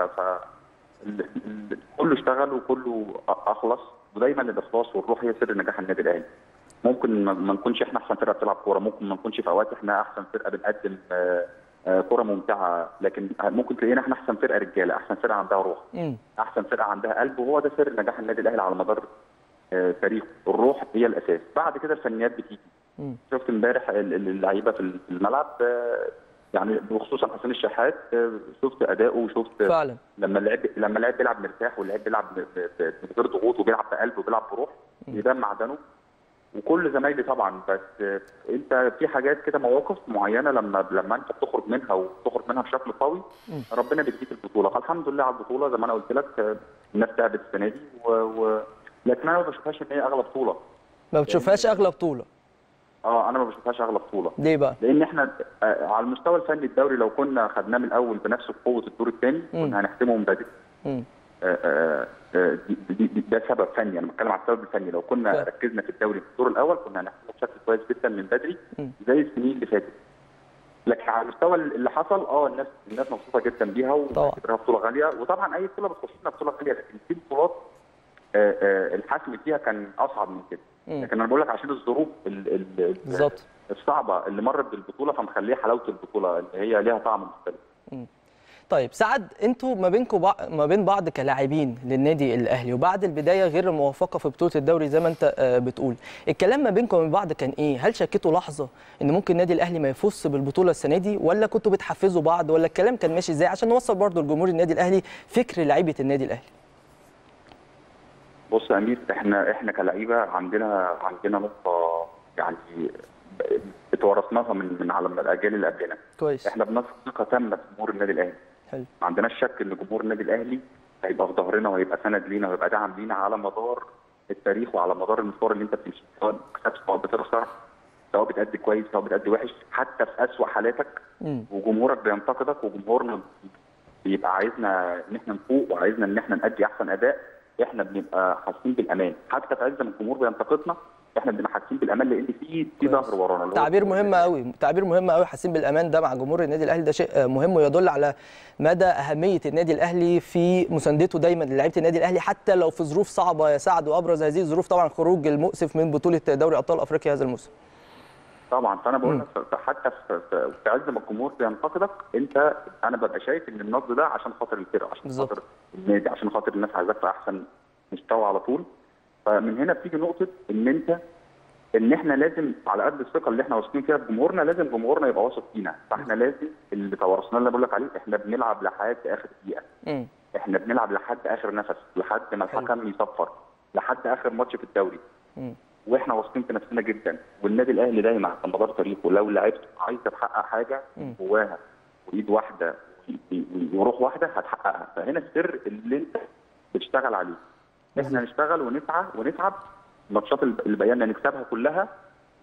Speaker 3: كله اشتغل وكله اخلص، ودايما الاخلاص والروح هي سر نجاح النادي الاهلي. ممكن ما نكونش احنا احسن فرقه بتلعب كوره، ممكن ما نكونش في اوقات احنا احسن فرقه بنقدم كوره ممتعه، لكن ممكن تلاقينا احنا احسن فرقه رجاله، احسن فرقه عندها روح، احسن فرقه عندها قلب، وهو ده سر نجاح النادي الاهلي على مدار تاريخه. الروح هي الاساس، بعد كده الفنيات بتيجي. شفت امبارح اللعيبه في الملعب، يعني وخصوصا حسين الشحات، شفت اداؤه وشفت
Speaker 2: فعلا
Speaker 3: لما اللاعب بيلعب مرتاح واللاعب بيلعب من غير ضغوط وبيلعب بقلب وبيلعب بروح، يبان معدنه. وكل زمايلي طبعا، بس انت في حاجات كده، مواقف معينه لما انت بتخرج منها بشكل قوي، ربنا بيديك البطوله. فالحمد لله على البطوله. زي ما انا قلت لك، الناس تعبت السنه دي لكن انا ما بشوفهاش ان هي اغلى بطوله.
Speaker 2: ما بتشوفهاش اغلى بطوله؟
Speaker 3: انا ما بشوفهاش اغلى بطوله.
Speaker 2: ليه بقى؟
Speaker 3: لان احنا على المستوى الفني الدوري لو كنا خدناه من الاول بنفس قوه الدور الثاني كنا هنحسمه من بدري. ده سبب فني، انا بتكلم على السبب الفني. لو كنا ركزنا في الدوري في الدور الاول كنا هنحسمه بشكل كويس جدا من بدري زي السنين اللي فاتت. لكن على المستوى اللي حصل الناس مبسوطه جدا بيها وبتعتبرها بطوله غاليه، وطبعا اي بطوله بتخش لنا بطوله غاليه، لكن في بطولات الحسم فيها كان اصعب من كده. لكن انا بقول لك عشان الظروف الصعبه اللي مرت بالبطوله فمخليه حلاوه البطوله اللي هي ليها طعم مختلف.
Speaker 2: طيب سعد، انتوا ما بين بعض كلاعبين للنادي الاهلي وبعد البدايه غير الموفقه في بطوله الدوري زي ما انت بتقول، الكلام ما بينكم وبين بعض كان ايه؟ هل شكيتوا لحظه ان ممكن النادي الاهلي ما يفوزش بالبطوله السنه دي، ولا كنتوا بتحفزوا بعض، ولا الكلام كان ماشي ازاي عشان نوصل برضو لجمهور النادي الاهلي فكر لعيبه النادي الاهلي؟
Speaker 3: بص يا امير، احنا كلعيبه عندنا نقطه يعني اتورثناها من على الاجيال اللي قبلنا.
Speaker 2: كويس.
Speaker 3: احنا بنثق ثقه تامه في جمهور النادي الاهلي.
Speaker 2: حلو.
Speaker 3: ما عندناش شك ان جمهور النادي الاهلي هيبقى في ظهرنا وهيبقى سند لينا وهيبقى دعم لينا على مدار التاريخ وعلى مدار المشوار اللي انت بتمشيه، سواء كسبت سواء بتخسر، سواء بتأدي كويس سواء بتأدي وحش، حتى في اسوأ حالاتك. وجمهورك بينتقدك وجمهورنا بيبقى عايزنا ان احنا نفوق وعايزنا ان احنا نأدي احسن اداء. احنا بنبقى حاسين بالامان، حتى في عز ما الجمهور بينتقدنا احنا بنبقى حاسين بالامان لان في ظهر ورانا.
Speaker 2: تعبير مهم قوي، حاسين بالامان ده مع جمهور النادي الاهلي، ده شيء مهم ويدل على مدى اهميه النادي الاهلي في مساندته دايما للاعيبه النادي الاهلي حتى لو في ظروف صعبه يا سعد. وابرز هذه الظروف طبعا الخروج المؤسف من بطوله دوري ابطال افريقيا هذا الموسم.
Speaker 3: طبعا، فانا بقول لك حتى في عز ما الجمهور بينتقدك انا ببقى شايف ان النقد ده عشان خاطر الفرقه، عشان خاطر النادي، عشان خاطر الناس عايزاك في احسن مستوى على طول. فمن هنا بتيجي نقطه ان احنا لازم على قد الثقه اللي احنا واثقين فيها في جمهورنا، لازم جمهورنا يبقى واثق فينا. فاحنا لازم اللي توارثناه اللي بقول لك عليه، احنا بنلعب لحد اخر دقيقه. احنا بنلعب لحد اخر نفس، لحد ما الحكم يصفر، لحد اخر ماتش في الدوري. واحنا واثقين في نفسنا جدا. والنادي الاهلي دايما على مدار تاريخه لو لعبته عايزه تحقق حاجه جواها وايد واحده وروح واحده هتحققها. فهنا السر اللي انت بتشتغل عليه. احنا نشتغل ونسعى ونتعب، الماتشات اللي بقينا نكسبها كلها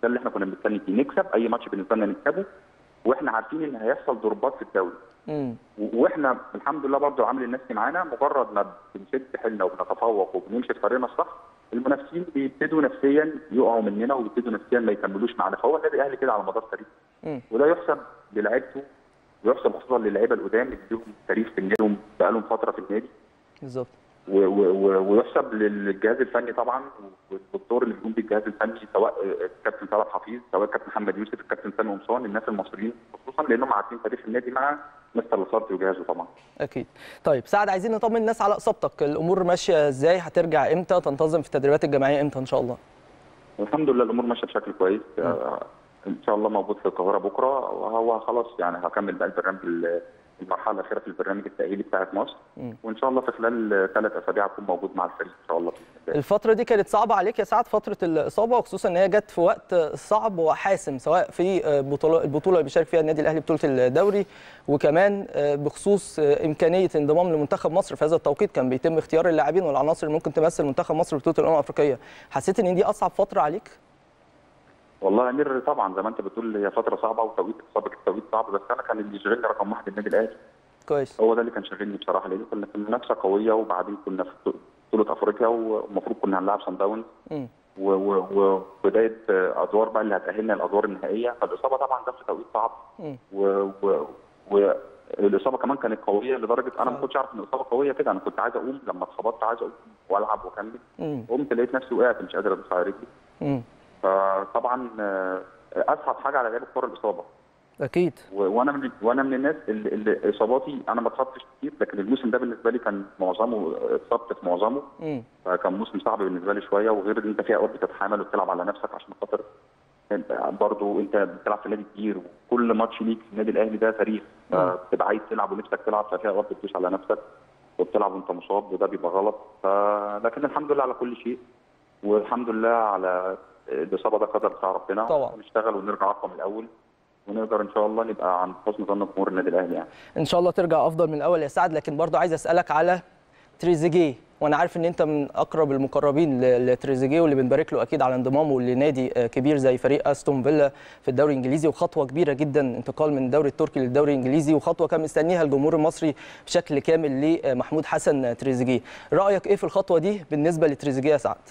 Speaker 3: ده اللي احنا كنا بنستني فيه، نكسب اي ماتش بالنسبه لنا نكسبه، واحنا عارفين ان هيحصل ضربات في الدوري. واحنا الحمد لله برضو عامل الناس معانا، مجرد ما بنشد حيلنا وبنتفوق وبنمشي في طريقنا الصح، المنافسين بيبتدوا نفسيا يقعوا مننا وبيبتدوا نفسيا ما يكملوش معانا. فهو النادي الاهلي كده على مدار تاريخه، وده يحسب للاعيبته ويحسب خصوصا للاعيبه القدام اللي لهم تاريخ في النادي بقالهم فتره في النادي
Speaker 2: بالظبط،
Speaker 3: ويحسب للجهاز الفني طبعا والدور اللي بيقوم بيه الجهاز الفني، سواء الكابتن طلعت حفيظ، سواء الكابتن محمد يوسف، الكابتن سامي قمصان، الناس المصريين خصوصا لانهم عارفين تاريخ النادي مع مستر لاسارتي وجهازه طبعا.
Speaker 2: اكيد. طيب سعد، عايزين نطمن الناس على اصابتك، الامور ماشيه ازاي؟ هترجع امتى؟ تنتظم في التدريبات الجماعيه امتى ان شاء الله؟
Speaker 3: الحمد لله الامور ماشيه بشكل كويس. ان شاء الله موجود في القاهره بكره، وهو خلاص يعني هكمل بقى البرنامج المرحله الاخيره في البرنامج التاهيلي بتاعت مصر، وان شاء الله في خلال 3 أسابيع اكون موجود مع الفريق ان شاء الله.
Speaker 2: الفتره دي كانت صعبه عليك يا سعد، فتره الاصابه، وخصوصا ان هي جت في وقت صعب وحاسم، سواء في البطوله اللي بيشارك فيها النادي الاهلي بطوله الدوري، وكمان بخصوص امكانيه انضمام لمنتخب مصر في هذا التوقيت. كان بيتم اختيار اللاعبين والعناصر اللي ممكن تمثل منتخب مصر في بطوله الامم الافريقيه. حسيت ان دي اصعب فتره عليك؟
Speaker 3: والله يا امير طبعا زي ما انت بتقول هي فتره صعبه وتوقيت اصابه التوقيت صعب، بس انا كان اللي يشغلني رقم واحد النادي الاهلي.
Speaker 2: كويس.
Speaker 3: هو ده اللي كان شاغلني بصراحه، لان كنا في منافسه قويه، وبعدين كنا في بطوله افريقيا والمفروض كنا هنلعب صن داونز وبدايه ادوار بقى اللي هتاهلنا الادوار النهائيه، فالاصابه طبعا جت في توقيت صعب والاصابه كمان كانت قويه لدرجه انا ما كنتش عارف ان الاصابه قويه كده. انا كنت عايز اقوم لما اتخبطت، عايز اقوم والعب واكمل، قمت لقيت نفسي وقعت مش قادر ادوس على رجلي. فطبعا اصعب حاجه على لعيبه الكوره الاصابه.
Speaker 2: اكيد.
Speaker 3: وانا من الناس اللي اصاباتي انا ما اتصبتش كتير، لكن الموسم ده بالنسبه لي كان معظمه اتصبت في معظمه. فكان موسم صعب بالنسبه لي شويه، وغير ان انت فيها اوقات بتتحامل وبتلعب على نفسك عشان خاطر برضه انت بتلعب في نادي كبير، وكل ماتش ليك في النادي الاهلي ده تاريخ، فبتبقى عايز تلعب ونفسك تلعب، ففيها اوقات بتدوس على نفسك وبتلعب وانت مصاب، وده بيبقى غلط. لكن الحمد لله على كل شيء، والحمد لله على الاصابه، ده قدر بتاع ربنا
Speaker 2: طبعا.
Speaker 3: نشتغل ونرجع اقوى من الاول، ونقدر ان شاء الله نبقى عند حسن ظن جمهور النادي الاهلي يعني.
Speaker 2: ان شاء الله ترجع افضل من الاول يا سعد. لكن برضه عايز اسالك على تريزيجيه، وانا عارف ان انت من اقرب المقربين لتريزيجيه، واللي بنبارك له اكيد على انضمامه لنادي كبير زي فريق استون فيلا في الدوري الانجليزي، وخطوه كبيره جدا انتقال من الدوري التركي للدوري الانجليزي، وخطوه كان مستنيها الجمهور المصري بشكل كامل لمحمود حسن تريزيجيه. رايك ايه في الخطوه دي بالنسبه لتريزيجيه يا سعد؟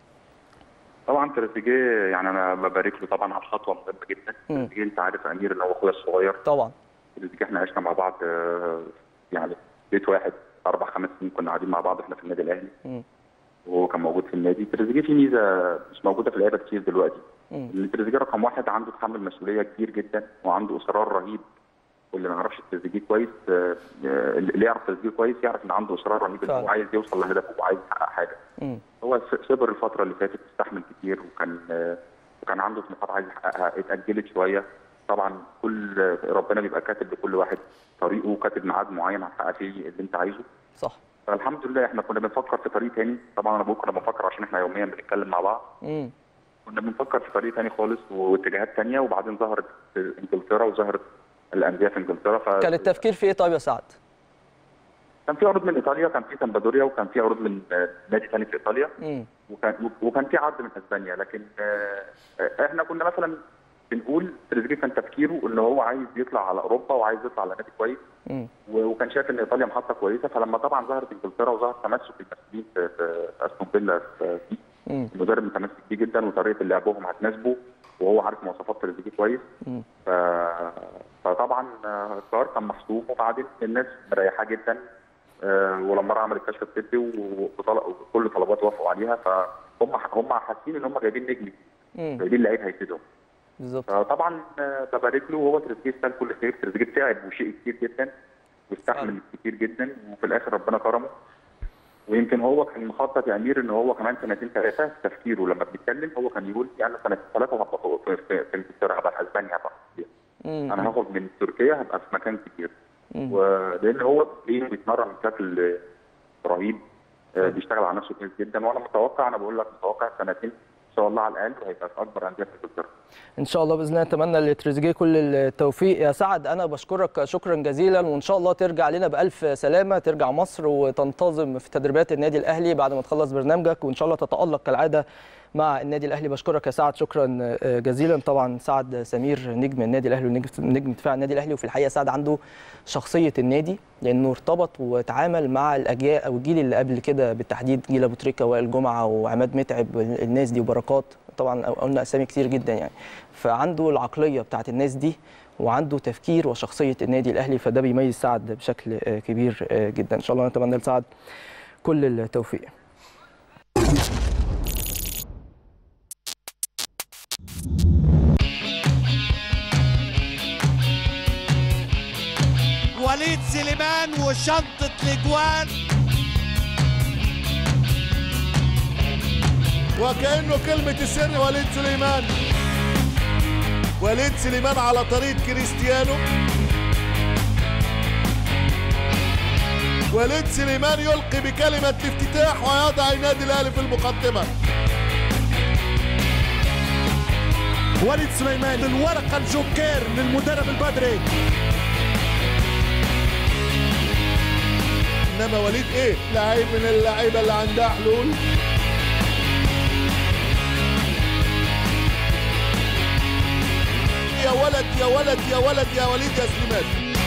Speaker 3: طبعا تريزيجيه يعني انا ببارك له طبعا على الخطوه مهمه جدا. تريزيجيه انت عارف يا امير ان هو اخويا الصغير
Speaker 2: طبعا.
Speaker 3: تريزيجيه احنا عشنا مع بعض يعني بيت واحد 4-5 سنين كنا قاعدين مع بعض احنا في النادي الاهلي، وهو كان موجود في النادي. تريزيجيه في ميزه مش موجوده في اللعيبه كتير دلوقتي، ان تريزيجيه رقم واحد عنده تحمل مسؤوليه كبير جدا، وعنده اصرار رهيب. واللي ما يعرفش تريزيجيه كويس، اللي يعرف تريزيجيه كويس يعرف ان عنده اصرار رهيب، ان هو عايز يوصل لهدفه وعايز يحقق حاجه. هو صبر الفتره اللي فاتت، استحمل كتير، وكان عنده طموحات عايز يحققها، اتاجلت شويه. طبعا ربنا بيبقى كاتب لكل واحد طريقه، وكاتب ميعاد معين هتحقق فيه اللي انت عايزه.
Speaker 2: صح.
Speaker 3: فالحمد لله احنا كنا بنفكر في طريق تاني. طبعا انا بكره بفكر عشان احنا يوميا بنتكلم مع بعض. كنا بنفكر في طريق تاني خالص واتجاهات تانيه، وبعدين ظهرت انجلترا وظهرت الانديه في انجلترا.
Speaker 2: كان التفكير في ايه طيب يا سعد؟
Speaker 3: كان في عروض من ايطاليا، كان في سامبادوريا، وكان في عروض من نادي ثاني في ايطاليا، وكان في عرض من اسبانيا. لكن احنا كنا مثلا بنقول تريزيجيه كان تفكيره ان هو عايز يطلع على اوروبا وعايز يطلع على نادي كويس، وكان شايف ان ايطاليا محطه كويسه. فلما طبعا ظهرت انجلترا وظهر تمسك المسؤولين في استون فيلا المدرب متمسك بيه جدا، وطريقه لعبهم هتناسبه، وهو عارف مواصفات تريزيجيه كويس. فطبعا القرار كان محسوم، وبعدين الناس مريحاه جدا. ولما راح عمل الكشف الطبي وكل طلبات وافقوا عليها، فهم حاسين ان هم جايبين نجم، جايبين لعيب هيفيدهم.
Speaker 2: بالظبط.
Speaker 3: طبعا ببارك له، وهو تريزيجيه استاهل كل خير. تريزيجيه تعب وشيء كتير جدا واستحمل كتير جدا، وفي الاخر ربنا كرمه. ويمكن هو كان مخطط يا امير ان هو كمان 2-3 في تفكيره لما بيتكلم. هو كان يقول يعني 2-3 هبقى في انجلترا، هبقى في اسبانيا، هبقى انا هاخد من تركيا، هبقى في مكان كبير. ولان هو بيتمرن بشكل رهيب، بيشتغل على نفسه كويس جدا. وانا متوقع، انا بقول لك متوقع 2 ان شاء الله على الاقل، وهيبقى في اكبر انديه في انجلترا
Speaker 2: ان شاء الله باذن الله. اتمنى لتريزيجيه كل التوفيق يا سعد. انا بشكرك شكرا جزيلا، وان شاء الله ترجع لنا بالف سلامه، ترجع مصر وتنتظم في تدريبات النادي الاهلي بعد ما تخلص برنامجك، وان شاء الله تتالق كالعاده مع النادي الاهلي. بشكرك يا سعد، شكرا جزيلا. طبعا سعد سمير نجم النادي الاهلي ونجم دفاع النادي الاهلي، وفي الحقيقه سعد عنده شخصيه النادي لانه ارتبط وتعامل مع الاجيال او الجيل اللي قبل كده بالتحديد، جيل ابو تريكه وائل جمعه وعماد متعب، الناس دي وبركات، طبعا قلنا اسامي كتير جدا يعني. فعنده العقليه بتاعت الناس دي وعنده تفكير وشخصيه النادي الاهلي، فده بيميز سعد بشكل كبير جدا. ان شاء الله نتمنى لسعد كل التوفيق.
Speaker 1: وليد سليمان وشنطة الاجوان،
Speaker 4: وكأنه كلمة السر وليد سليمان. وليد سليمان على طريق كريستيانو. وليد سليمان يلقي بكلمة الافتتاح ويضع النادي الأهلي في المقدمة.
Speaker 1: وليد سليمان الورقة الجوكير للمدرب البدري.
Speaker 4: انما وليد ايه؟ لعيب من اللعيبه اللي عندها حلول. يا ولد يا ولد يا ولد يا وليد يا سليمان.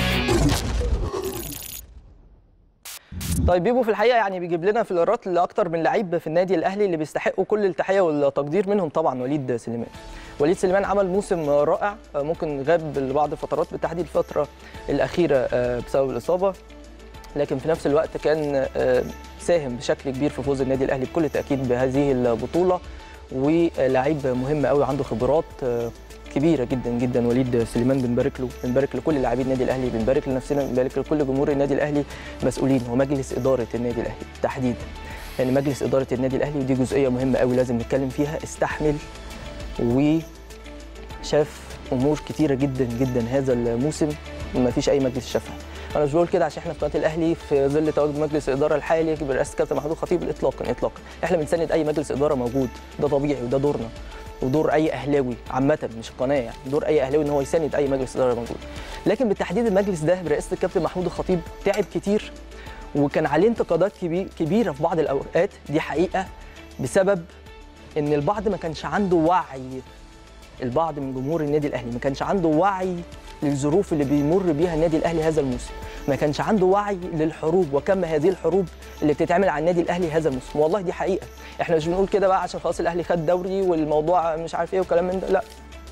Speaker 2: طيب بيبو في الحقيقه يعني بيجيب لنا فلورات لاكتر من لعيب في النادي الاهلي اللي بيستحقوا كل التحيه والتقدير، منهم طبعا وليد سليمان. وليد سليمان عمل موسم رائع، ممكن غاب لبعض الفترات بالتحديد الفتره الاخيره بسبب الاصابه، لكن في نفس الوقت كان ساهم بشكل كبير في فوز النادي الاهلي بكل تاكيد بهذه البطوله، ولاعيب مهم قوي عنده خبرات كبيره جدا جدا. وليد سليمان بنبارك لكل لاعبين النادي الاهلي، بنبارك لنفسنا، بنبارك لكل جمهور النادي الاهلي، مسؤولين ومجلس اداره النادي الاهلي تحديدا. يعني مجلس اداره النادي الاهلي، ودي جزئيه مهمه قوي لازم نتكلم فيها، استحمل وشاف امور كتيره جدا جدا هذا الموسم ما فيش اي مجلس شافها. انا مش بقول كده عشان احنا في قناه الاهلي في ظل تواجد مجلس الاداره الحالي برئاسه كابتن محمود الخطيب، اطلاقا اطلاقا. احنا بنساند اي مجلس اداره موجود، ده طبيعي وده دورنا ودور اي اهلاوي عامه، مش القناه يعني، دور اي اهلاوي ان هو يساند اي مجلس اداره موجود. لكن بالتحديد المجلس ده برئاسه الكابتن محمود الخطيب تعب كتير، وكان عليه انتقادات كبيره في بعض الاوقات، دي حقيقه، بسبب ان البعض ما كانش عنده وعي، البعض من جمهور النادي الاهلي ما كانش عنده وعي للظروف اللي بيمر بيها النادي الاهلي هذا الموسم، ما كانش عنده وعي للحروب وكم هذه الحروب اللي بتتعمل على النادي الاهلي هذا الموسم. والله دي حقيقه، احنا مش بنقول كده بقى عشان خلاص الاهلي خد دوري والموضوع مش عارف ايه وكلام من ده، لا،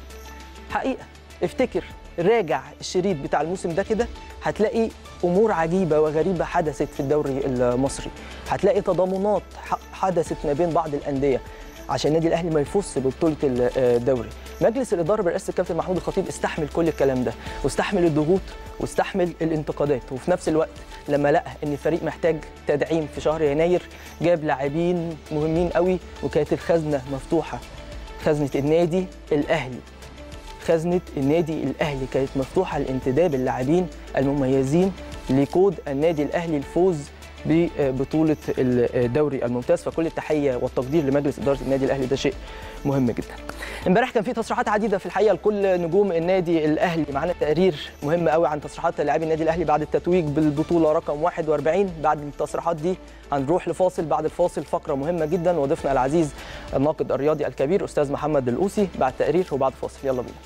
Speaker 2: حقيقه. افتكر راجع الشريط بتاع الموسم ده كده، هتلاقي امور عجيبه وغريبه حدثت في الدوري المصري، هتلاقي تضامنات حدثت ما بين بعض الانديه عشان النادي الاهلي ما يفوزش ببطوله الدوري. مجلس الاداره برئاسه الكابتن محمود الخطيب استحمل كل الكلام ده، واستحمل الضغوط، واستحمل الانتقادات، وفي نفس الوقت لما لقى ان الفريق محتاج تدعيم في شهر يناير جاب لاعبين مهمين قوي، وكانت الخزنه مفتوحه، خزنه النادي الاهلي، خزنه النادي الاهلي كانت مفتوحه لانتداب اللاعبين المميزين لقود النادي الاهلي الفوز ببطوله الدوري الممتاز. فكل التحيه والتقدير لمجلس اداره النادي الاهلي، ده شيء مهم جدا. امبارح كان في تصريحات عديده في الحقيقه لكل نجوم النادي الاهلي، معانا تقرير مهم قوي عن تصريحات لاعبي النادي الاهلي بعد التتويج بالبطوله رقم 41. بعد التصريحات دي هنروح لفاصل، بعد الفاصل فقره مهمه جدا وضيفنا العزيز الناقد الرياضي الكبير استاذ محمد الأوسي بعد تقرير وبعد فاصل. يلا بينا.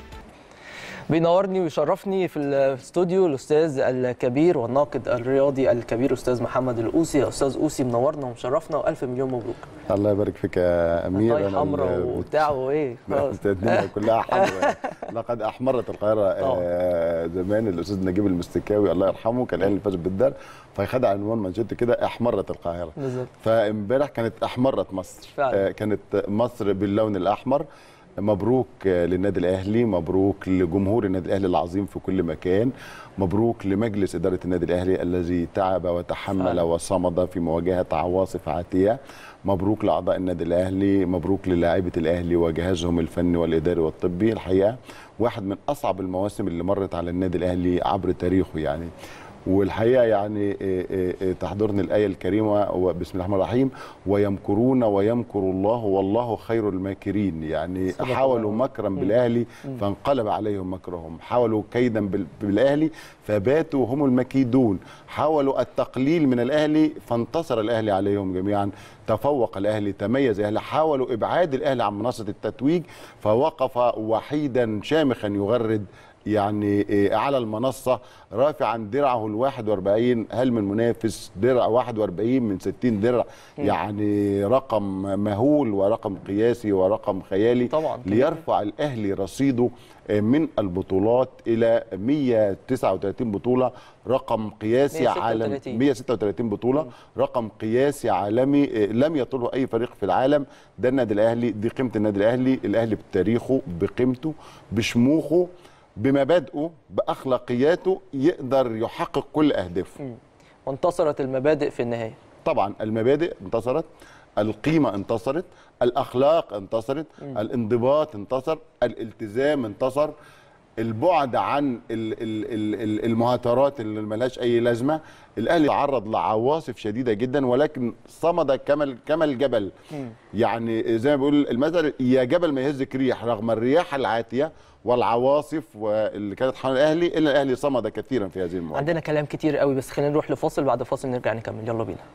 Speaker 2: بينورني ويشرفني في الاستوديو الاستاذ الكبير والناقد الرياضي الكبير استاذ محمد الأوسي. يا استاذ أوسي منورنا ومشرفنا والف مليون مبروك.
Speaker 5: الله يبارك فيك يا امير.
Speaker 2: طاي حمراء وبتاع وايه
Speaker 5: خلاص كلها حمراء. لقد احمرت القاهره. زمان الاستاذ نجيب المستكاوي الله يرحمه كان اللي فاز بالدرع فخد عنوان منشط كده احمرت القاهره بالظبط. فامبارح كانت احمرت مصر فعلا. كانت مصر باللون الاحمر. مبروك للنادي الاهلي، مبروك لجمهور النادي الاهلي العظيم في كل مكان، مبروك لمجلس اداره النادي الاهلي الذي تعب وتحمل وصمد في مواجهه عواصف عاتيه، مبروك لاعضاء النادي الاهلي، مبروك للاعيبه الاهلي وجهازهم الفني والاداري والطبي. الحقيقه واحد من اصعب المواسم اللي مرت على النادي الاهلي عبر تاريخه يعني، والحقيقه يعني تحضرني الايه الكريمه بسم الله الرحمن الرحيم: ويمكرون ويمكر الله والله خير الماكرين. يعني حاولوا مكرا بالاهلي فانقلب عليهم مكرهم، حاولوا كيدا بالاهلي فباتوا هم المكيدون، حاولوا التقليل من الاهلي فانتصر الاهلي عليهم جميعا، تفوق الاهلي، تميز الاهلي، حاولوا ابعاد الاهلي عن منصه التتويج فوقف وحيدا شامخا يغرد يعني على المنصة رافعا درعه ال41. هل من منافس درع 41 من 60 درع؟ يعني رقم مهول ورقم قياسي ورقم خيالي
Speaker 2: طبعا.
Speaker 5: ليرفع الأهلي رصيده من البطولات إلى 139 بطولة، رقم قياسي عالمي. 136 بطولة، رقم قياسي عالمي لم يطله أي فريق في العالم. ده النادي الأهلي، دي قيمة النادي الأهلي. الأهلي بتاريخه، بقيمته، بشموخه، بمبادئه، باخلاقياته يقدر يحقق كل اهدافه.
Speaker 2: وانتصرت المبادئ في النهايه. طبعا
Speaker 5: المبادئ انتصرت، القيمه انتصرت، الاخلاق انتصرت، الانضباط انتصر، الالتزام انتصر، البعد عن المهاترات اللي ملهاش اي لازمه. الاهلي تعرض لعواصف شديده جدا ولكن صمد كما الجبل. يعني زي ما بيقول المثل: يا جبل ما يهزك ريح، رغم الرياح العاتيه والعواصف واللي كانت حول الاهلي الا الاهلي صمد كثيرا في هذه المواجهه.
Speaker 2: عندنا كلام كتير قوي بس خلينا نروح لفاصل، بعد فاصل نرجع نكمل. يلا بينا.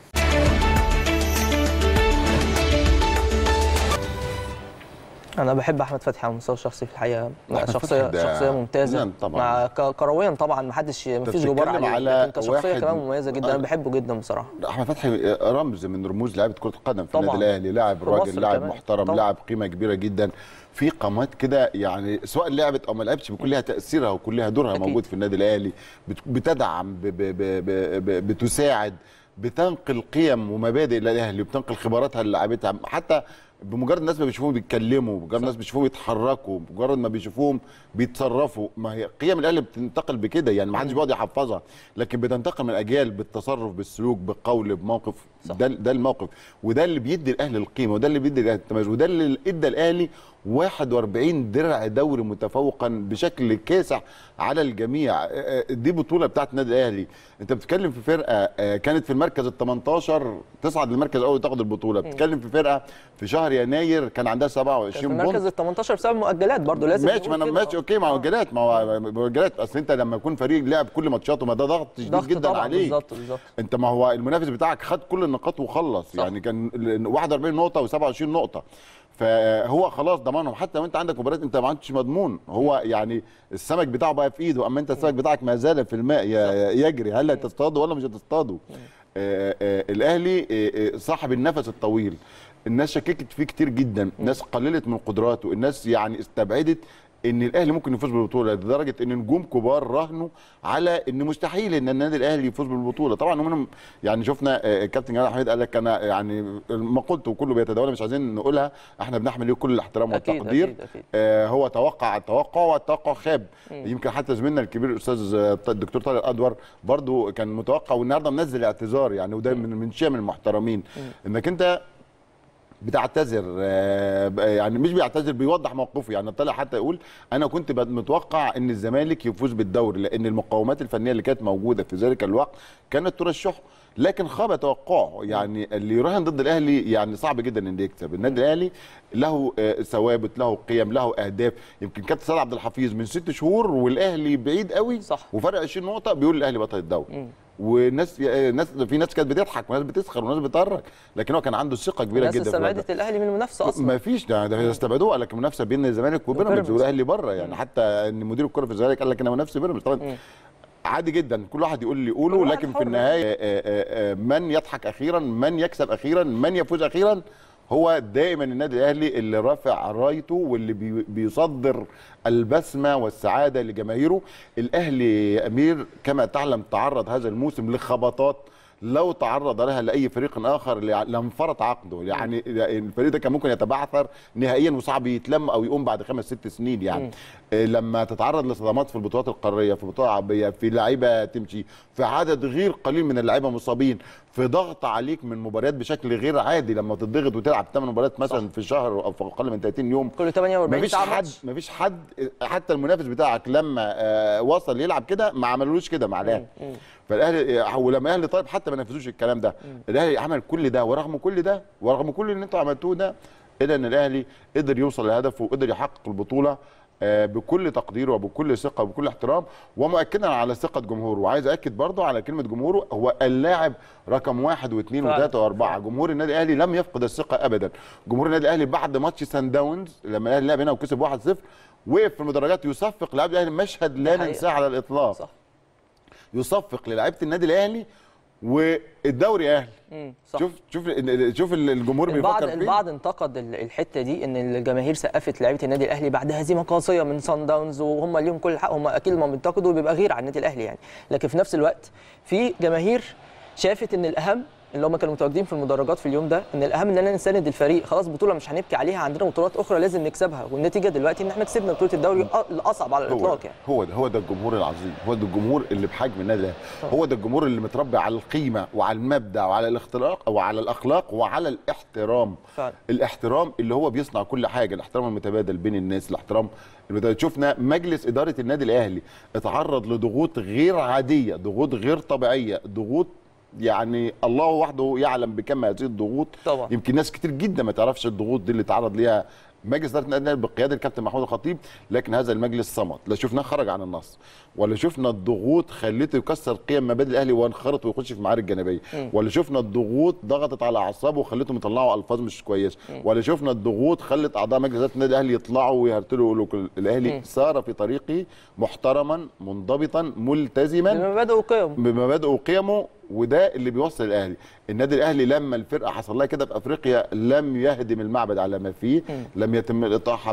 Speaker 2: انا بحب احمد فتحي على المستوى الشخصي في الحقيقه، شخصيه ممتازه مع كرويا طبعا ما فيش غبار عليه، لكن كشخصيه كمان مميزه جدا. انا بحبه جدا بصراحه.
Speaker 5: احمد فتحي رمز من رموز لعيبه كره القدم في النادي الاهلي، لاعب راجل، لاعب محترم، لاعب قيمه كبيره جدا. في قامات كده يعني سواء لعبت او ما لعبتش بيكون لها تاثيرها وكل لها دورها موجود في النادي الاهلي، بتدعم، بتساعد، بتنقل قيم ومبادئ للاهلي، بتنقل خبراتها اللي لعبتها. حتى بمجرد الناس ما بيشوفوهم بيتكلموا، بمجرد الناس بيشوفوهم بيتحركوا، بمجرد ما بيشوفوهم بيتصرفوا. ما هي قيم الاهلي بتنتقل بكده، يعني ما حدش بيقعد يحفظها، لكن بتنتقل من اجيال بالتصرف، بالسلوك، بالقول، بموقف. ده الموقف، وده اللي بيدي الاهلي القيمه، وده اللي بيدي الاهلي التميز، وده اللي ادى الاهلي 41 درع دوري متفوقا بشكل كاسح على الجميع. دي بطوله بتاعت النادي الاهلي. انت بتتكلم في فرقه كانت في المركز ال18 تصعد للمركز الاول وتاخد البطوله، بتتكلم في فرقه في شهر يناير كان عندها 27 بونت
Speaker 2: في المركز ال18 بسبب مؤجلات برضه لازم
Speaker 5: ماشي. ما انا ماشي اوكي مع مؤجلات، ما هو مؤجلات. اصل انت لما يكون فريق لعب كل ماتشاته ما ده ضغط شديد جدا عليه. بالظبط. انت ما هو المنافس بتاعك خد كل النقاط وخلص. صح. يعني كان 41 نقطه و27 نقطه، فهو خلاص ضمانهم. حتى وانت عندك مباريات انت ما عندكش مضمون، هو يعني السمك بتاعه بقى في ايده، اما انت السمك بتاعك ما زال في الماء يجري، هل هتصطاده ولا مش هتصطاده؟ الاهلي صاحب النفس الطويل. الناس شككت فيه كتير جدا، الناس قللت من قدراته، الناس يعني استبعدت ان الاهلي ممكن يفوز بالبطوله، لدرجه ان نجوم كبار راهنوا على ان مستحيل ان النادي الاهلي يفوز بالبطوله. طبعا منهم يعني شفنا الكابتن جمال حميد قال لك انا يعني ما قلته وكله بيتداول، مش عايزين نقولها، احنا بنحمل له كل الاحترام والتقدير. أكيد. هو توقع التوقع والتوقع خاب. يمكن حتى زميلنا الكبير الاستاذ الدكتور طارق ادور برضو كان متوقع، والنهارده منزل اعتذار، يعني وده من شيم المحترمين انك انت بتعتذر، يعني مش بيعتذر، بيوضح موقفه. يعني طلع حتى يقول انا كنت متوقع ان الزمالك يفوز بالدوري لان المقومات الفنيه اللي كانت موجوده في ذلك الوقت كانت ترشحه، لكن خاب توقعه. يعني اللي يراهن ضد الاهلي يعني صعب جدا ان يكسب. النادي الاهلي له ثوابت، له قيم، له اهداف. يمكن كابتن سيد عبد الحفيظ من 6 شهور والاهلي بعيد قوي، صح، وفرق 20 نقطه بيقول الاهلي بطل الدوري. والناس في ناس كانت بتضحك وناس بتسخر وناس بتهرج، لكن هو كان عنده ثقه كبيره جدا.
Speaker 2: الناس استبعدت الاهلي من المنافسه اصلا.
Speaker 5: ما فيش ده استبعدوه، لكن منافسه بين الزمالك وبيراميدز والاهلي بره. يعني حتى ان مدير الكره في الزمالك قال لك انا منافس بيراميدز. طبعا عادي جدا، كل واحد يقول اللي يقوله، لكن في النهايه من يضحك اخيرا، من يكسب اخيرا، من يفوز اخيرا هو دائما النادي الاهلي اللي رافع رايته واللي بيصدر البسمه والسعاده لجماهيره. الاهلي يا امير كما تعلم تعرض هذا الموسم لخبطات لو تعرض لها لاي فريق اخر لانفرط عقده. يعني الفريق ده كان ممكن يتبعثر نهائيا وصعب يتلم او يقوم بعد 5-6 سنين. يعني لما تتعرض لصدمات في البطولات القاريه، في البطولات العربيه، في لعيبه تمشي، في عدد غير قليل من اللعيبه مصابين، في ضغط عليك من مباريات بشكل غير عادي. لما تضغط وتلعب 8 مباريات مثلا في شهر او في اقل من 30 يوم،
Speaker 2: كل 48 ساعه
Speaker 5: مفيش حد حتى المنافس بتاعك لما وصل يلعب كده ما عملوش كده مع الاهلي. فالاهلي ولما الاهلي طالب حتى ما نفذوش الكلام ده. الاهلي عمل كل ده، ورغم كل ده ورغم كل اللي انتوا عملتوه ده، الا ان الاهلي قدر يوصل لهدفه وقدر يحقق البطوله بكل تقدير وبكل ثقه وبكل احترام، ومؤكدا على ثقه جمهوره. وعايز اكد برضه على كلمه جمهوره، هو اللاعب رقم 1 و2 و3 و4. جمهور النادي الاهلي لم يفقد الثقه ابدا. جمهور النادي الاهلي بعد ماتش سان داونز لما الاهلي لعب هنا وكسب 1-0 وقف في المدرجات يصفق لاعب الاهلي، مشهد لا ننساه على الاطلاق.
Speaker 2: صح.
Speaker 5: يصفق للاعيبه النادي الاهلي والدوري اهلي.
Speaker 2: صح.
Speaker 5: شوف الجمهور بيفكر فيه.
Speaker 2: البعض انتقد الحته دي ان الجماهير سقفت لعيبه النادي الاهلي بعد هزيمه قاسيه من سان داونز، وهم ليهم كل الحق. هم اكيد ما بينتقدوا بيبقى غير على النادي الاهلي يعني، لكن في نفس الوقت في جماهير شافت ان الاهم اللي هم كانوا متواجدين في المدرجات في اليوم ده، ان الاهم اننا نساند الفريق. خلاص بطوله مش هنبكي عليها، عندنا بطولات اخرى لازم نكسبها، والنتيجه دلوقتي ان احنا كسبنا بطوله الدوري الاصعب على الاطلاق يعني.
Speaker 5: هو ده الجمهور العظيم، هو ده الجمهور اللي بحجم النادي الاهلي، هو ده الجمهور اللي متربي على القيمه وعلى المبدا وعلى الاختلاق وعلى الاخلاق وعلى الاحترام.
Speaker 2: فعلا.
Speaker 5: الاحترام اللي هو بيصنع كل حاجه، الاحترام المتبادل بين الناس، الاحترام المتبادل. شفنا مجلس اداره النادي الاهلي اتعرض لضغوط غير عاديه، ضغوط غير طبيعيه، ضغوط يعني الله وحده يعلم بكم هذه الضغوط.
Speaker 2: طبعا.
Speaker 5: يمكن ناس كتير جدا ما تعرفش الضغوط دي اللي تعرض ليها مجلس اداره النادي الاهلي بقياده الكابتن محمود الخطيب، لكن هذا المجلس صمد. لا شفناه خرج عن النص، ولا شفنا الضغوط خلته يكسر قيم مبادئ الاهلي وانخرط ويخش في معارك جانبيه، ولا شفنا الضغوط ضغطت على اعصابه وخلتهم يطلعوا الفاظ مش كويسه، ولا شفنا الضغوط خلت اعضاء مجلس اداره النادي الاهلي يطلعوا ويهرتلوا ويقولوا الاهلي سار في طريقه محترما منضبطا ملتزما بمبادئه وقيمه. وده اللي بيوصل الاهلي. النادي الاهلي لما الفرقه حصل لها كده في افريقيا لم يهدم المعبد على ما فيه، لم يتم الاطاحه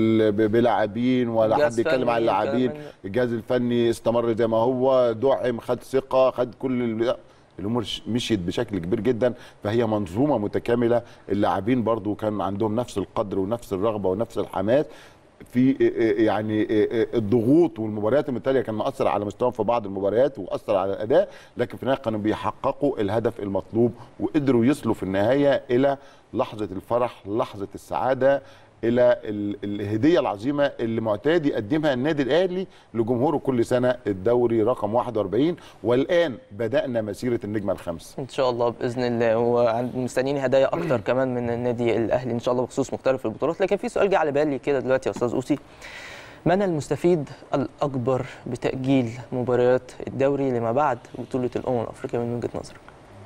Speaker 5: بلاعبين ولا حد يتكلم عن اللاعبين. الجهاز الفني استمر زي ما هو، دعم، خد ثقه، خد كل الامور مشيت بشكل كبير جدا. فهي منظومه متكامله. اللاعبين برضو كان عندهم نفس القدر ونفس الرغبه ونفس الحماس في يعني الضغوط والمباريات المتتاليه كان مؤثر على مستواهم في بعض المباريات واثر على الاداء، لكن في النهايه كانوا بيحققوا الهدف المطلوب وقدروا يصلوا في النهايه الى لحظه الفرح، لحظه السعاده، الى الهديه العظيمه اللي معتاد يقدمها النادي الاهلي لجمهوره كل سنه، الدوري رقم 41. والان بدانا مسيره النجمه الخامسه
Speaker 2: ان شاء الله باذن الله، ومستنيين هدايا اكتر كمان من النادي الاهلي ان شاء الله بخصوص مختلف البطولات. لكن في سؤال جه على بالي كده دلوقتي يا استاذ اوسي، من المستفيد الاكبر بتاجيل مباريات الدوري لما بعد بطوله الافريقيه من وجهه نظرك؟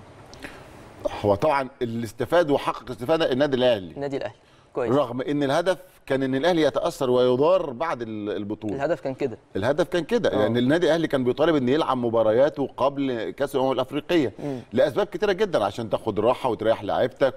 Speaker 5: هو طبعا اللي استفاد وحقق استفاده النادي الاهلي.
Speaker 2: النادي الاهلي كويس.
Speaker 5: رغم ان الهدف كان ان الاهلي يتاثر ويضار بعد البطوله. الهدف كان كده يعني النادي الاهلي كان بيطالب ان يلعب مبارياته قبل كاس الامم الافريقيه لاسباب كتيره جدا، عشان تاخد راحه وتريح لاعيبتك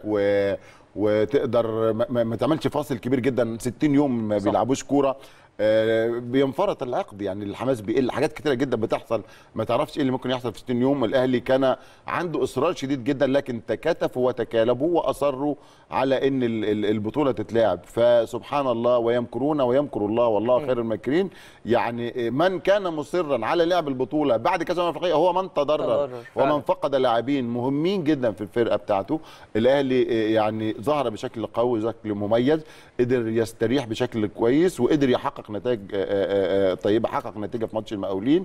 Speaker 5: وتقدر ما تعملش فاصل كبير جدا 60 يوم ما بيلعبوش كوره. بينفرط العقد، يعني الحماس بيقل، حاجات كتيره جدا بتحصل ما تعرفش ايه اللي ممكن يحصل في 60 يوم. الاهلي كان عنده اصرار شديد جدا، لكن تكاتفوا وتكالبوا واصروا على ان البطوله تتلعب. فسبحان الله، ويمكرون ويمكر الله والله خير الماكرين. يعني من كان مصرا على لعب البطوله بعد كاس الامم الافريقيه هو من تضرر ومن فقد لاعبين مهمين جدا في الفرقه بتاعته. الاهلي يعني ظهر بشكل قوي، بشكل مميز، قدر يستريح بشكل كويس وقدر يحقق نتائج طيبه. حقق نتيجه في ماتش المقاولين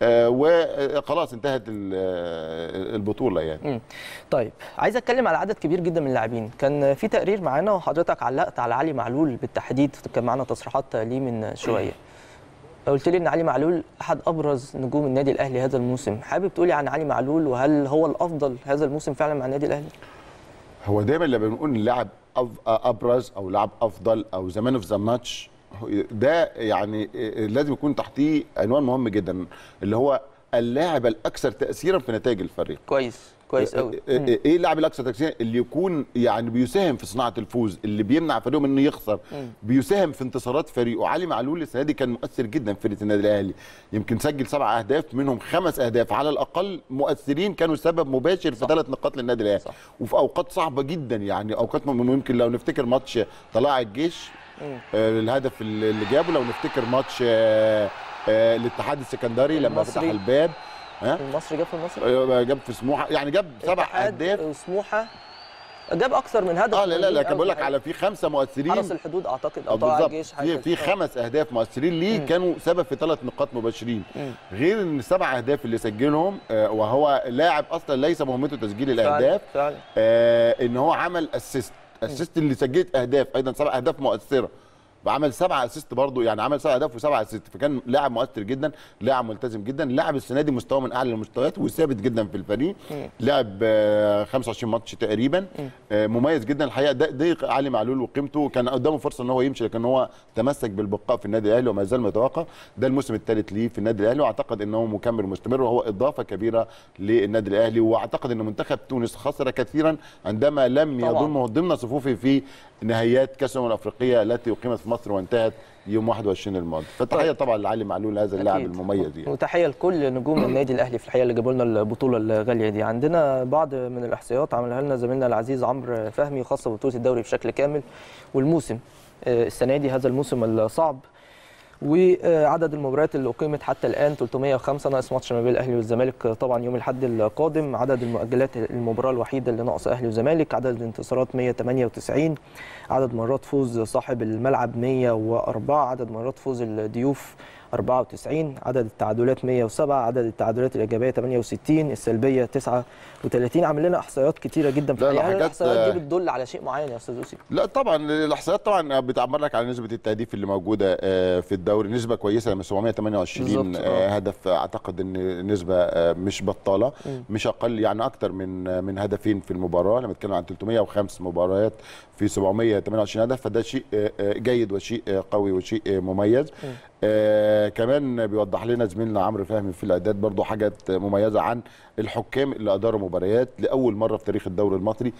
Speaker 5: وخلاص انتهت البطوله يعني.
Speaker 2: طيب عايز اتكلم على عدد كبير جدا من اللاعبين. كان في تقرير معانا وحضرتك علقت على علي معلول بالتحديد، كان معانا تصريحات ليه من شويه، قلت لي ان علي معلول احد ابرز نجوم النادي الاهلي هذا الموسم. حابب تقولي عن علي معلول، وهل هو الافضل هذا الموسم فعلا مع النادي الاهلي؟
Speaker 5: هو دايما لما بنقول لاعب ابرز او لاعب افضل او ذا مان اوف ذا ماتش، ده يعني لازم يكون تحتيه عنوان مهم جدا اللي هو اللاعب الاكثر تاثيرا في نتائج الفريق.
Speaker 2: كويس قوي.
Speaker 5: ايه اللاعب الاكثر تاثيرا؟ اللي يكون يعني بيساهم في صناعه الفوز، اللي بيمنع فريقه من انه يخسر، بيساهم في انتصارات فريقه. علي معلول السنه دي كان مؤثر جدا في فرقه النادي الاهلي، يمكن سجل 7 اهداف منهم 5 اهداف على الاقل مؤثرين، كانوا سبب مباشر في 3 نقاط للنادي الاهلي، وفي اوقات صعبه جدا. يعني اوقات ممكن لو نفتكر ماتش طلائع الجيش الهدف اللي جابه، لو نفتكر ماتش الاتحاد السكندري لما فتح الباب،
Speaker 2: المصري جاب في المصري؟
Speaker 5: جاب في سموحه، يعني جاب 7 اهداف.
Speaker 2: سموحه جاب اكثر من هدف.
Speaker 5: لا كان بقول لك على في 5 مؤثرين.
Speaker 2: حرس الحدود اعتقد او طلائع الجيش
Speaker 5: في 5 اهداف مؤثرين ليه كانوا سبب في 3 نقاط مباشرين، غير ان 7 اهداف اللي سجلهم وهو لاعب اصلا ليس مهمته تسجيل الاهداف.
Speaker 2: فعلا.
Speaker 5: ان هو عمل اسيست اللي سجلت اهداف ايضا 7 اهداف مؤثره، وعمل 7 اسيست برضه، يعني عمل 7 اهداف و7 اسيست، فكان لاعب مؤثر جدا، لاعب ملتزم جدا، لاعب السنه دي مستوى من اعلى المستويات وثابت جدا في الفريق. لاعب 25 ماتش تقريبا، مميز جدا الحقيقه. ده علي معلول وقيمته، كان قدامه فرصه ان هو يمشي لكن هو تمسك بالبقاء في النادي الاهلي وما زال متوقع. ده الموسم الثالث ليه في النادي الاهلي، واعتقد انه مكمل مستمر وهو اضافه كبيره للنادي الاهلي. واعتقد ان منتخب تونس خسر كثيرا عندما لم يضمه ضمن صفوفه في نهائيات كاس الامم الافريقيه التي اقيمت في مصر وانتهت يوم 21 الماضي. فتحيه طبعا لعلي معلول هذا اللاعب المميز يعني.
Speaker 2: وتحيه لكل نجوم النادي الاهلي في الحقيقه اللي جابوا لنا البطوله الغاليه دي. عندنا بعض من الاحصائيات عملها لنا زميلنا العزيز عمرو فهمي خاصه ببطوله الدوري بشكل كامل والموسم السنه دي، هذا الموسم الصعب، وعدد المباريات اللي اقيمت حتى الان 305 ناقص ماتش ما بين الاهلي والزمالك طبعا يوم الاحد القادم. عدد المؤجلات المباراه الوحيده اللي ناقص اهلي وزمالك. عدد الانتصارات 198. عدد مرات فوز صاحب الملعب 104. عدد مرات فوز الضيوف 94. عدد التعادلات 107. عدد التعادلات الايجابيه 68. السلبيه 39. عامل لنا احصائيات كتيره جدا في الحقيقه. الاحصائيات دي بتدل على شيء معين يا استاذ يوسف؟
Speaker 5: لا طبعا الاحصائيات طبعا بتعبر لك على نسبه التهديف اللي موجوده في الدوري، نسبه كويسه من 728 هدف. اعتقد ان نسبه مش بطاله، مش اقل يعني اكتر من هدفين في المباراه. لما نتكلم عن 305 مباريات في 728 هدف، فده شيء جيد وشيء قوي وشيء مميز. كمان بيوضح لنا زميلنا عمرو فهمي في الاعداد برضو حاجات مميزه عن الحكام اللي اداروا مباريات. لاول مره في تاريخ الدوري المصري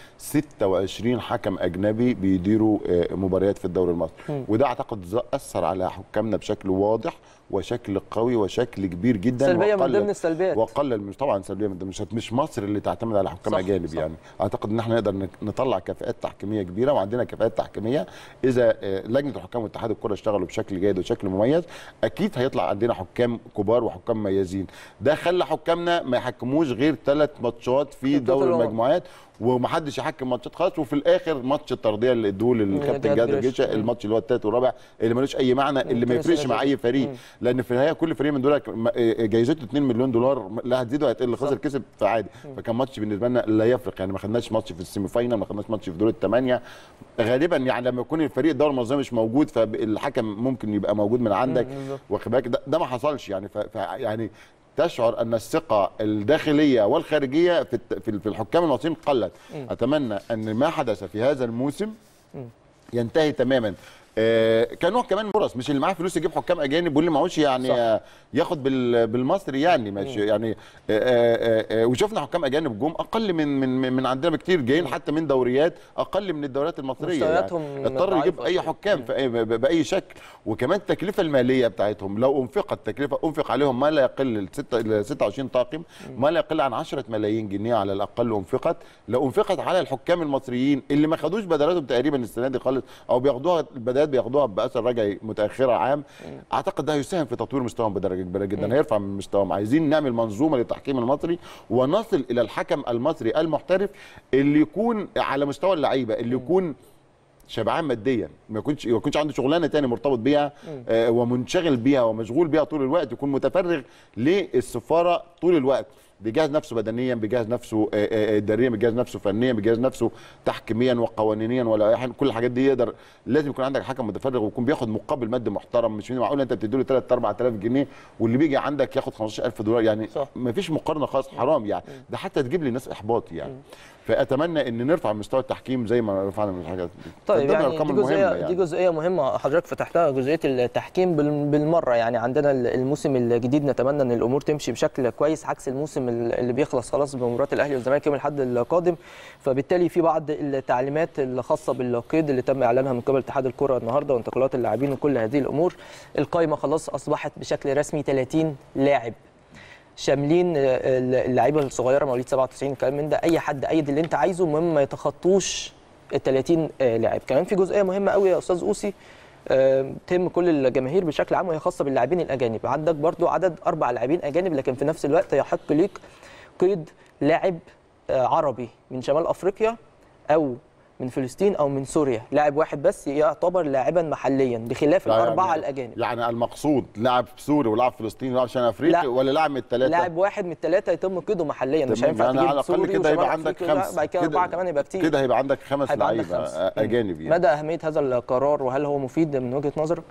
Speaker 5: 26 حكم اجنبي بيديروا مباريات في الدوري المصري، وده اعتقد اثر على حكامنا بشكل واضح وشكل قوي وشكل كبير جدا.
Speaker 2: سلبيه من ضمن السلبيات،
Speaker 5: وقلل طبعا سلبيه من ضمن، مش مصر اللي تعتمد على حكام اجانب يعني. اعتقد ان احنا نقدر نطلع كفاءات تحكيميه كبيره، وعندنا كفاءات تحكيميه اذا لجنه الحكام واتحاد الكره اشتغلوا بشكل جيد وشكل مميز اكيد هيطلع عندنا حكام كبار وحكام مميزين. ده خلى حكامنا ما يحكموش غير 3 ماتشات في دوري المجموعات، ومحدش يحكم ماتشات خالص، وفي الاخر ماتش الترضيه اللي ادوه للكابتن جاد الجيشه، الماتش اللي هو الثالث والرابع اللي ملوش اي معنى، اللي ما يفرقش مع اي فريق، لان في النهايه كل فريق من دول جايزته 2 مليون دولار، لا هتزيد ولا هتقل، خسر كسب فعادي. فكان ماتش بالنسبه لنا لا يفرق يعني. ما خدناش ماتش في السيمي فاينال، ما خدناش ماتش في دور الثمانيه. غالبا يعني لما يكون الفريق الدوري المنظم مش موجود فالحكم ممكن يبقى موجود من عندك، واخد بالك ده ما حصلش يعني. يعني تشعر ان الثقه الداخليه والخارجيه في الحكام المصريين قلت. اتمنى ان ما حدث في هذا الموسم ينتهي تماما. كان نوع كمان فرص، مش اللي معاه فلوس يجيب حكام اجانب واللي معهوش يعني ياخد بالمصري يعني ماشي يعني. وشفنا حكام اجانب جم اقل من عندنا بكتير، جايين حتى من دوريات اقل من الدوريات المصريه يعني. اضطر يجيب اي حكام باي شكل. وكمان التكلفه الماليه بتاعتهم لو انفق عليهم ما لا يقل 26 طاقم، ما لا يقل عن 10 ملايين جنيه على الاقل انفقت. لو انفقت على الحكام المصريين اللي ما خدوش بدلاتهم تقريبا السنه دي خالص، او بياخدوها بياخدوها باثر رجعي متاخره عام، اعتقد ده هيساهم في تطوير مستواهم بدرجه كبيره جدا، هيرفع من مستواهم. عايزين نعمل منظومه للتحكيم المصري ونصل الى الحكم المصري المحترف اللي يكون على مستوى اللعيبه، اللي يكون شبعان ماديا، ما يكونش عنده شغلانه ثانيه مرتبط بيها ومنشغل بيها ومشغول بيها طول الوقت، يكون متفرغ للسفاره طول الوقت، بيجهز نفسه بدنيا، بيجهز نفسه اداريا، بيجهز نفسه فنيا، بيجهز نفسه تحكيميا وقوانينيا ولا كل الحاجات دي. يقدر لازم يكون عندك حكم متفرغ ويكون بياخد مقابل مادي محترم. مش معقول انت بتدي له 3 4000 جنيه واللي بيجي عندك ياخد 15000 دولار يعني. ما فيش مقارنه خالص، حرام يعني. ده حتى تجيب لي ناس احباط يعني. فاتمنى ان نرفع مستوى التحكيم زي ما رفعنا من الحاجات دي.
Speaker 2: طيب يعني دي جزئيه مهمه حضرتك فتحتها، جزئيه التحكيم بالمره يعني. عندنا الموسم الجديد نتمنى ان الامور تمشي بشكل كويس عكس الموسم اللي بيخلص خلاص بمباراه الاهلي والزمالك يوم الاحد القادم. فبالتالي في بعض التعليمات الخاصه بالقيد اللي تم اعلانها من قبل اتحاد الكره النهارده وانتقالات اللاعبين وكل هذه الامور. القائمه خلاص اصبحت بشكل رسمي 30 لاعب شاملين اللعيبه الصغيره مواليد 97 الكلام من ده، اي حد ايد اللي انت عايزه، المهم ما يتخطوش ال 30 لاعب. كمان في جزئيه مهمه قوي يا استاذ اوسي تهم كل الجماهير بشكل عام، وهي خاصه باللاعبين الاجانب. عندك برضو عدد 4 لاعبين اجانب، لكن في نفس الوقت يحق ليك قيد لاعب عربي من شمال افريقيا او من فلسطين او من سوريا، لاعب واحد بس يعتبر لاعبا محليا بخلاف الاربعه
Speaker 5: يعني
Speaker 2: الاجانب.
Speaker 5: يعني المقصود لاعب سوري ولاعب فلسطيني ولاعب شمال افريقي، ولا لاعب من الثلاثه؟
Speaker 2: لاعب واحد من الثلاثه يتم قيده محليا، مش هينفع
Speaker 5: يعني على
Speaker 2: تجيب
Speaker 5: الاقل
Speaker 2: سوري
Speaker 5: كده يبقى عندك
Speaker 2: وشمال
Speaker 5: 5،
Speaker 2: بعد كده 4 كمان يبقى كتير.
Speaker 5: كده هيبقى عندك 5 لعيبه اجانب. يعني
Speaker 2: مدى اهميه هذا القرار وهل هو مفيد من وجهه نظرك؟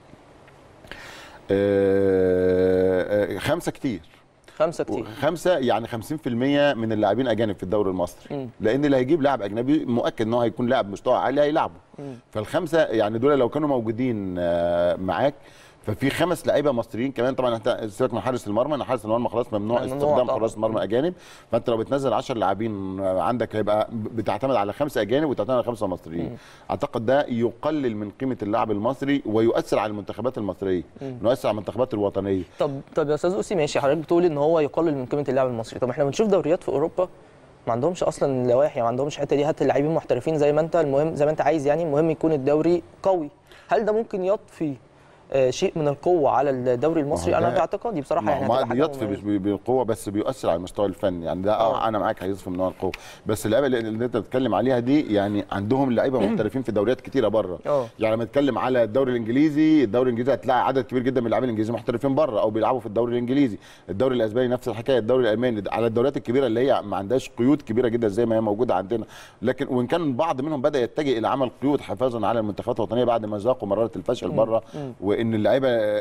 Speaker 5: 5 كتير.
Speaker 2: 5 كتير.
Speaker 5: 5 يعني 50% من اللاعبين اجانب في الدوري المصري، لان اللي هيجيب لاعب اجنبي مؤكد ان هو هيكون لاعب مستوى عالي هيلعبه. فالخمسه يعني دول لو كانوا موجودين معاك، ففي 5 لعيبه مصريين كمان. طبعا انت سيبك من حارس المرمى، ان حارس المرمى خلاص ممنوع استخدام حراس مرمى اجانب، فانت لو بتنزل 10 لاعبين عندك هيبقى بتعتمد على 5 اجانب وتعتمد على 5 مصريين. اعتقد ده يقلل من قيمه اللاعب المصري ويؤثر على المنتخبات المصريه، يؤثر على المنتخبات الوطنيه.
Speaker 2: طب يا استاذ اوسي ماشي، حضرتك بتقول ان هو يقلل من قيمه اللاعب المصري. طب احنا بنشوف دوريات في اوروبا ما عندهمش اصلا لوائح، ما عندهمش الحته دي، هات اللاعبين محترفين زي ما انت، المهم زي ما انت عايز، يعني المهم يكون الدوري قوي. هل ده ممكن يضفي شيء من القوه على الدوري المصري؟ انا في اعتقادي بصراحه يعني
Speaker 5: ما بيضفي بالقوه، بس بيؤثر على المستوى الفني. يعني ده انا معاك هيضفي من نوع القوه، بس اللعيبه اللي انت بتتكلم عليها دي يعني عندهم لعيبه محترفين في دوريات كتيره بره. يعني لما نتكلم على الدوري الانجليزي، هتلاقي عدد كبير جدا من اللاعبين الانجليزي محترفين بره او بيلعبوا في الدوري الانجليزي. الدوري الاسباني نفس الحكايه، الدوري الالماني، على الدوريات الكبيره اللي هي ما عندهاش قيود كبيره جدا زي ما هي موجوده عندنا. لكن وان كان بعض منهم بدا يتجه الى عمل قيود حفاظا على المنتخبات الوطنيه بعد ما ذاقوا مراره الفشل بره، وان اللعيبه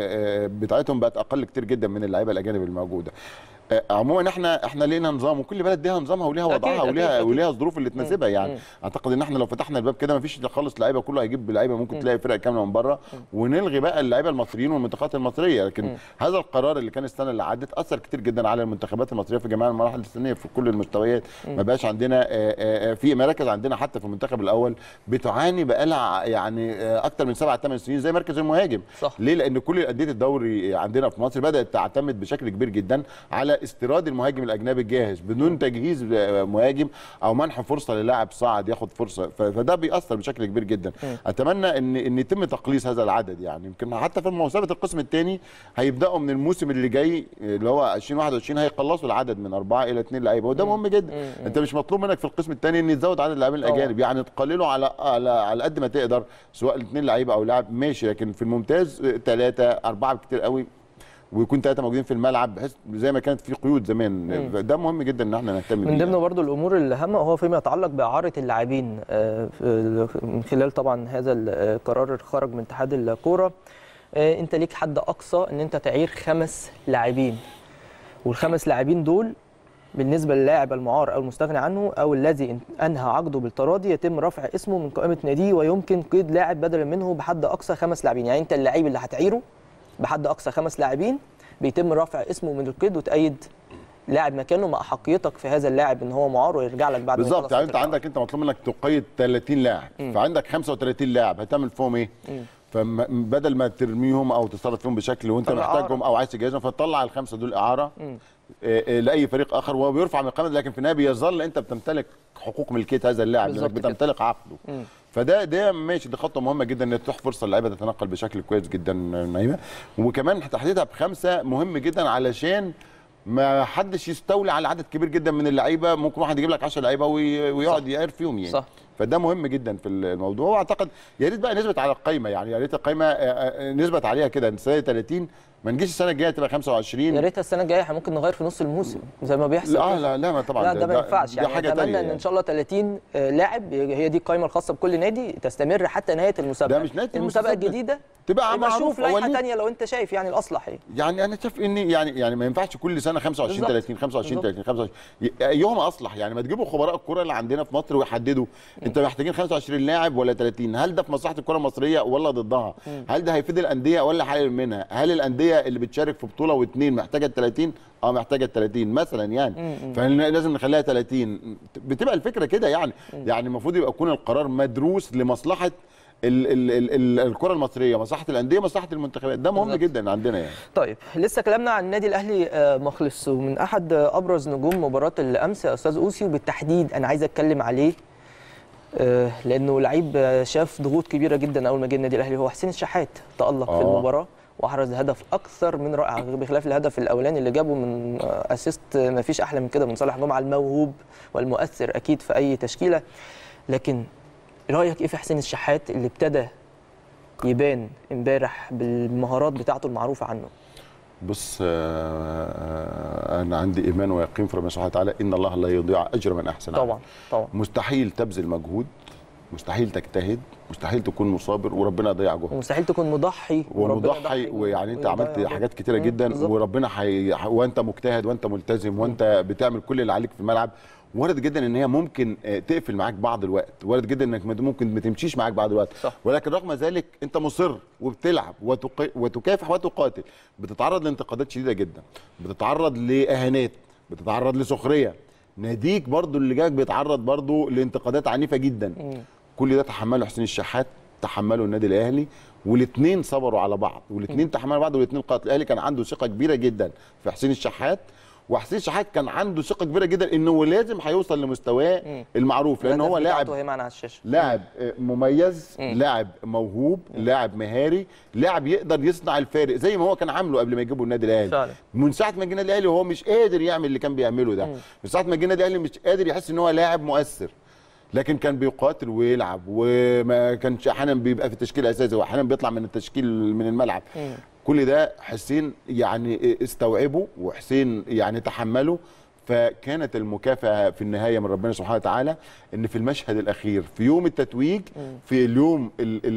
Speaker 5: بتاعتهم بقت اقل كتير جدا من اللعيبه الاجانب الموجوده. عموما احنا لينا نظام، وكل بلد ليها نظامها وليها وضعها وليها الظروف اللي تناسبها. يعني اعتقد ان احنا لو فتحنا الباب كده مفيش خالص لعيبه، كله هيجيب لعيبه، ممكن تلاقي فرق كامله من بره، ونلغي بقى اللعيبه المصريين والمنتخبات المصريه. لكن هذا القرار اللي كان السنه اللي عدت اثر كتير جدا على المنتخبات المصريه في جميع المراحل السنيه في كل المستويات. ما بقاش عندنا في مراكز عندنا حتى في المنتخب الاول بتعاني بقى لها يعني اكتر من 7 8 سنين، زي مركز المهاجم.
Speaker 2: صح.
Speaker 5: ليه؟ لان كل انديه الدوري عندنا في مصر بدات تعتمد بشكل كبير جدا على استيراد المهاجم الاجنبي الجاهز بدون تجهيز مهاجم او منح فرصه للاعب صاعد ياخد فرصه، فده بيأثر بشكل كبير جدا. اتمنى ان يتم تقليص هذا العدد. يعني يمكن حتى في مسابقه القسم الثاني هيبداوا من الموسم اللي جاي اللي هو 2021 هيقلصوا العدد من 4 إلى 2 لعيبه، وده مهم جدا. انت مش مطلوب منك في القسم الثاني ان تزود عدد اللاعبين الاجانب، يعني تقلله على قد ما تقدر، سواء 2 لعيبه او لاعب ماشي، لكن في الممتاز 3 4 بكتير قوي، ويكون 3 موجودين في الملعب بحيث زي ما كانت في قيود زمان. ده مهم جدا ان احنا نهتم بيه.
Speaker 2: من ضمن برضو الامور الهامه وهو فيما يتعلق باعاره اللاعبين من خلال طبعا هذا القرار اللي خرج من اتحاد الكوره. انت ليك حد اقصى ان انت تعير 5 لاعبين، وال5 لاعبين دول بالنسبه للاعب المعار او المستغني عنه او الذي انهى عقده بالتراضي يتم رفع اسمه من قائمه ناديه، ويمكن قيد لاعب بدلا منه بحد اقصى 5 لاعبين. يعني انت اللعيب اللي هتعيره بحد اقصى 5 لاعبين بيتم رفع اسمه من القيد وتأيد لاعب مكانه مع حقيقتك في هذا اللاعب ان هو معار ويرجع لك بعد.
Speaker 5: بالظبط. يعني انت عندك مطلوب منك تقيد 30 لاعب، فعندك 35 لاعب هتعمل فيهم ايه؟ فبدل ما ترميهم او تصرف فيهم بشكل وانت محتاجهم او عايز تجهزهم، فتطلع ال5 دول اعاره لاي فريق اخر وهو بيرفع من القائمه، لكن في النهايه بيظل انت بتمتلك حقوق ملكيه هذا اللاعب لانك بتمتلك عقده. فده ماشي، دي خطوه مهمه جدا ان تتيح فرصه للعيبه تتنقل بشكل كويس جدا نايمه. وكمان تحديدها ب5 مهم جدا علشان ما حدش يستولي على عدد كبير جدا من اللعيبه، ممكن واحد يجيب لك 10 لعيبه ويقعد يعرف فيهم يعني. صح. فده مهم جدا في الموضوع. واعتقد يا ريت بقى نثبت على القايمه، يعني يا ريت القايمه نثبت عليها كده السنه 30 ما نجيش السنه الجايه تبقى 25.
Speaker 2: يا ريتها السنه الجايه احنا ممكن نغير في نص الموسم زي ما بيحصل.
Speaker 5: لا ما طبعا
Speaker 2: لا ده ما ينفعش. يعني
Speaker 5: حاجه ثانيه
Speaker 2: ان شاء الله 30 لاعب هي دي القايمه الخاصه بكل نادي تستمر حتى نهايه المسابقه.
Speaker 5: ده مش نهايه
Speaker 2: المسابقه الجديده
Speaker 5: تبقى
Speaker 2: معروف لائحه ثانيه لو انت شايف يعني الاصلح ايه.
Speaker 5: يعني انا شايف ان يعني ما ينفعش كل سنه 25 30 25 30 25 ايهم اصلح. يعني ما تجيبوا خبراء الكره اللي عندنا في مصر ويحددوا انت محتاجين 25 لاعب ولا 30، هل ده في مصلحه الكره المصريه ولا ضدها؟ هل ده هيفيد الانديه ولا هيقلل منها؟ هل الانديه اللي بتشارك في بطوله واثنين محتاجه 30 محتاجه 30 مثلا يعني، فلازم نخليها 30. بتبقى الفكره كده يعني المفروض يكون القرار مدروس لمصلحه الكره المصريه، مصلحه الانديه، مصلحه المنتخبات. ده مهم جدا عندنا يعني.
Speaker 2: طيب لسه كلامنا عن النادي الاهلي ما خلصش، ومن احد ابرز نجوم مباراه الامس يا استاذ اوسي، وبالتحديد انا عايز اتكلم عليه لانه لعيب شاف ضغوط كبيره جدا اول ما جه النادي الاهلي. هو حسين الشحات تالق في المباراه واحرز هدف اكثر من رائع، بخلاف الهدف الاولاني اللي جابه من اسيست ما فيش احلى من كده من صالح جمعه الموهوب والمؤثر اكيد في اي تشكيله. لكن رايك ايه في حسين الشحات اللي ابتدى يبان امبارح بالمهارات بتاعته المعروفه عنه؟
Speaker 5: بص، انا عندي ايمان ويقين في ربنا سبحانه وتعالى ان الله لا يضيع اجر من احسن عمل.
Speaker 2: طبعا
Speaker 5: مستحيل تبذل مجهود، مستحيل تجتهد، مستحيل تكون مصابر وربنا يضيع جهدك،
Speaker 2: ومستحيل تكون مضحي
Speaker 5: ويعني انت عملت حاجات كتيره جدا وربنا وانت مجتهد وانت ملتزم وانت بتعمل كل اللي عليك في الملعب. وارد جدا ان هي ممكن تقفل معاك بعض الوقت، وارد جدا انك ممكن ما تمشيش معاك بعض الوقت،
Speaker 2: صح.
Speaker 5: ولكن رغم ذلك انت مصر وبتلعب وتكافح وتقاتل. بتتعرض لانتقادات شديده جدا، بتتعرض لاهانات، بتتعرض لسخريه، ناديك برضو اللي جاك بيتعرض برضو لانتقادات عنيفه جدا. كل ده تحمله حسين الشحات، تحمله النادي الاهلي، والاثنين صبروا على بعض، والاثنين تحملوا بعض، والاثنين قاتلوا. الاهلي كان عنده ثقه كبيره جدا في حسين الشحات، وحسين الشحات كان عنده ثقه كبيره جدا انه لازم هيوصل لمستواه المعروف، لان هو لاعب مميز، لاعب موهوب، لاعب مهاري، لاعب يقدر يصنع الفارق زي ما هو كان عامله قبل ما يجيبوا النادي الاهلي. من ساعه ما جه النادي الاهلي وهو مش قادر يعمل اللي كان بيعمله ده، من ساعه ما جه النادي الاهلي مش قادر يحس ان هو لاعب مؤثر، لكن كان بيقاتل ويلعب، وما كانش احيانا بيبقى في التشكيل الاساسي واحيانا بيطلع من التشكيل من الملعب. كل ده حسين يعني استوعبه، وحسين يعني تحمله. فكانت المكافأة في النهاية من ربنا سبحانه وتعالى ان في المشهد الاخير في يوم التتويج، في اليوم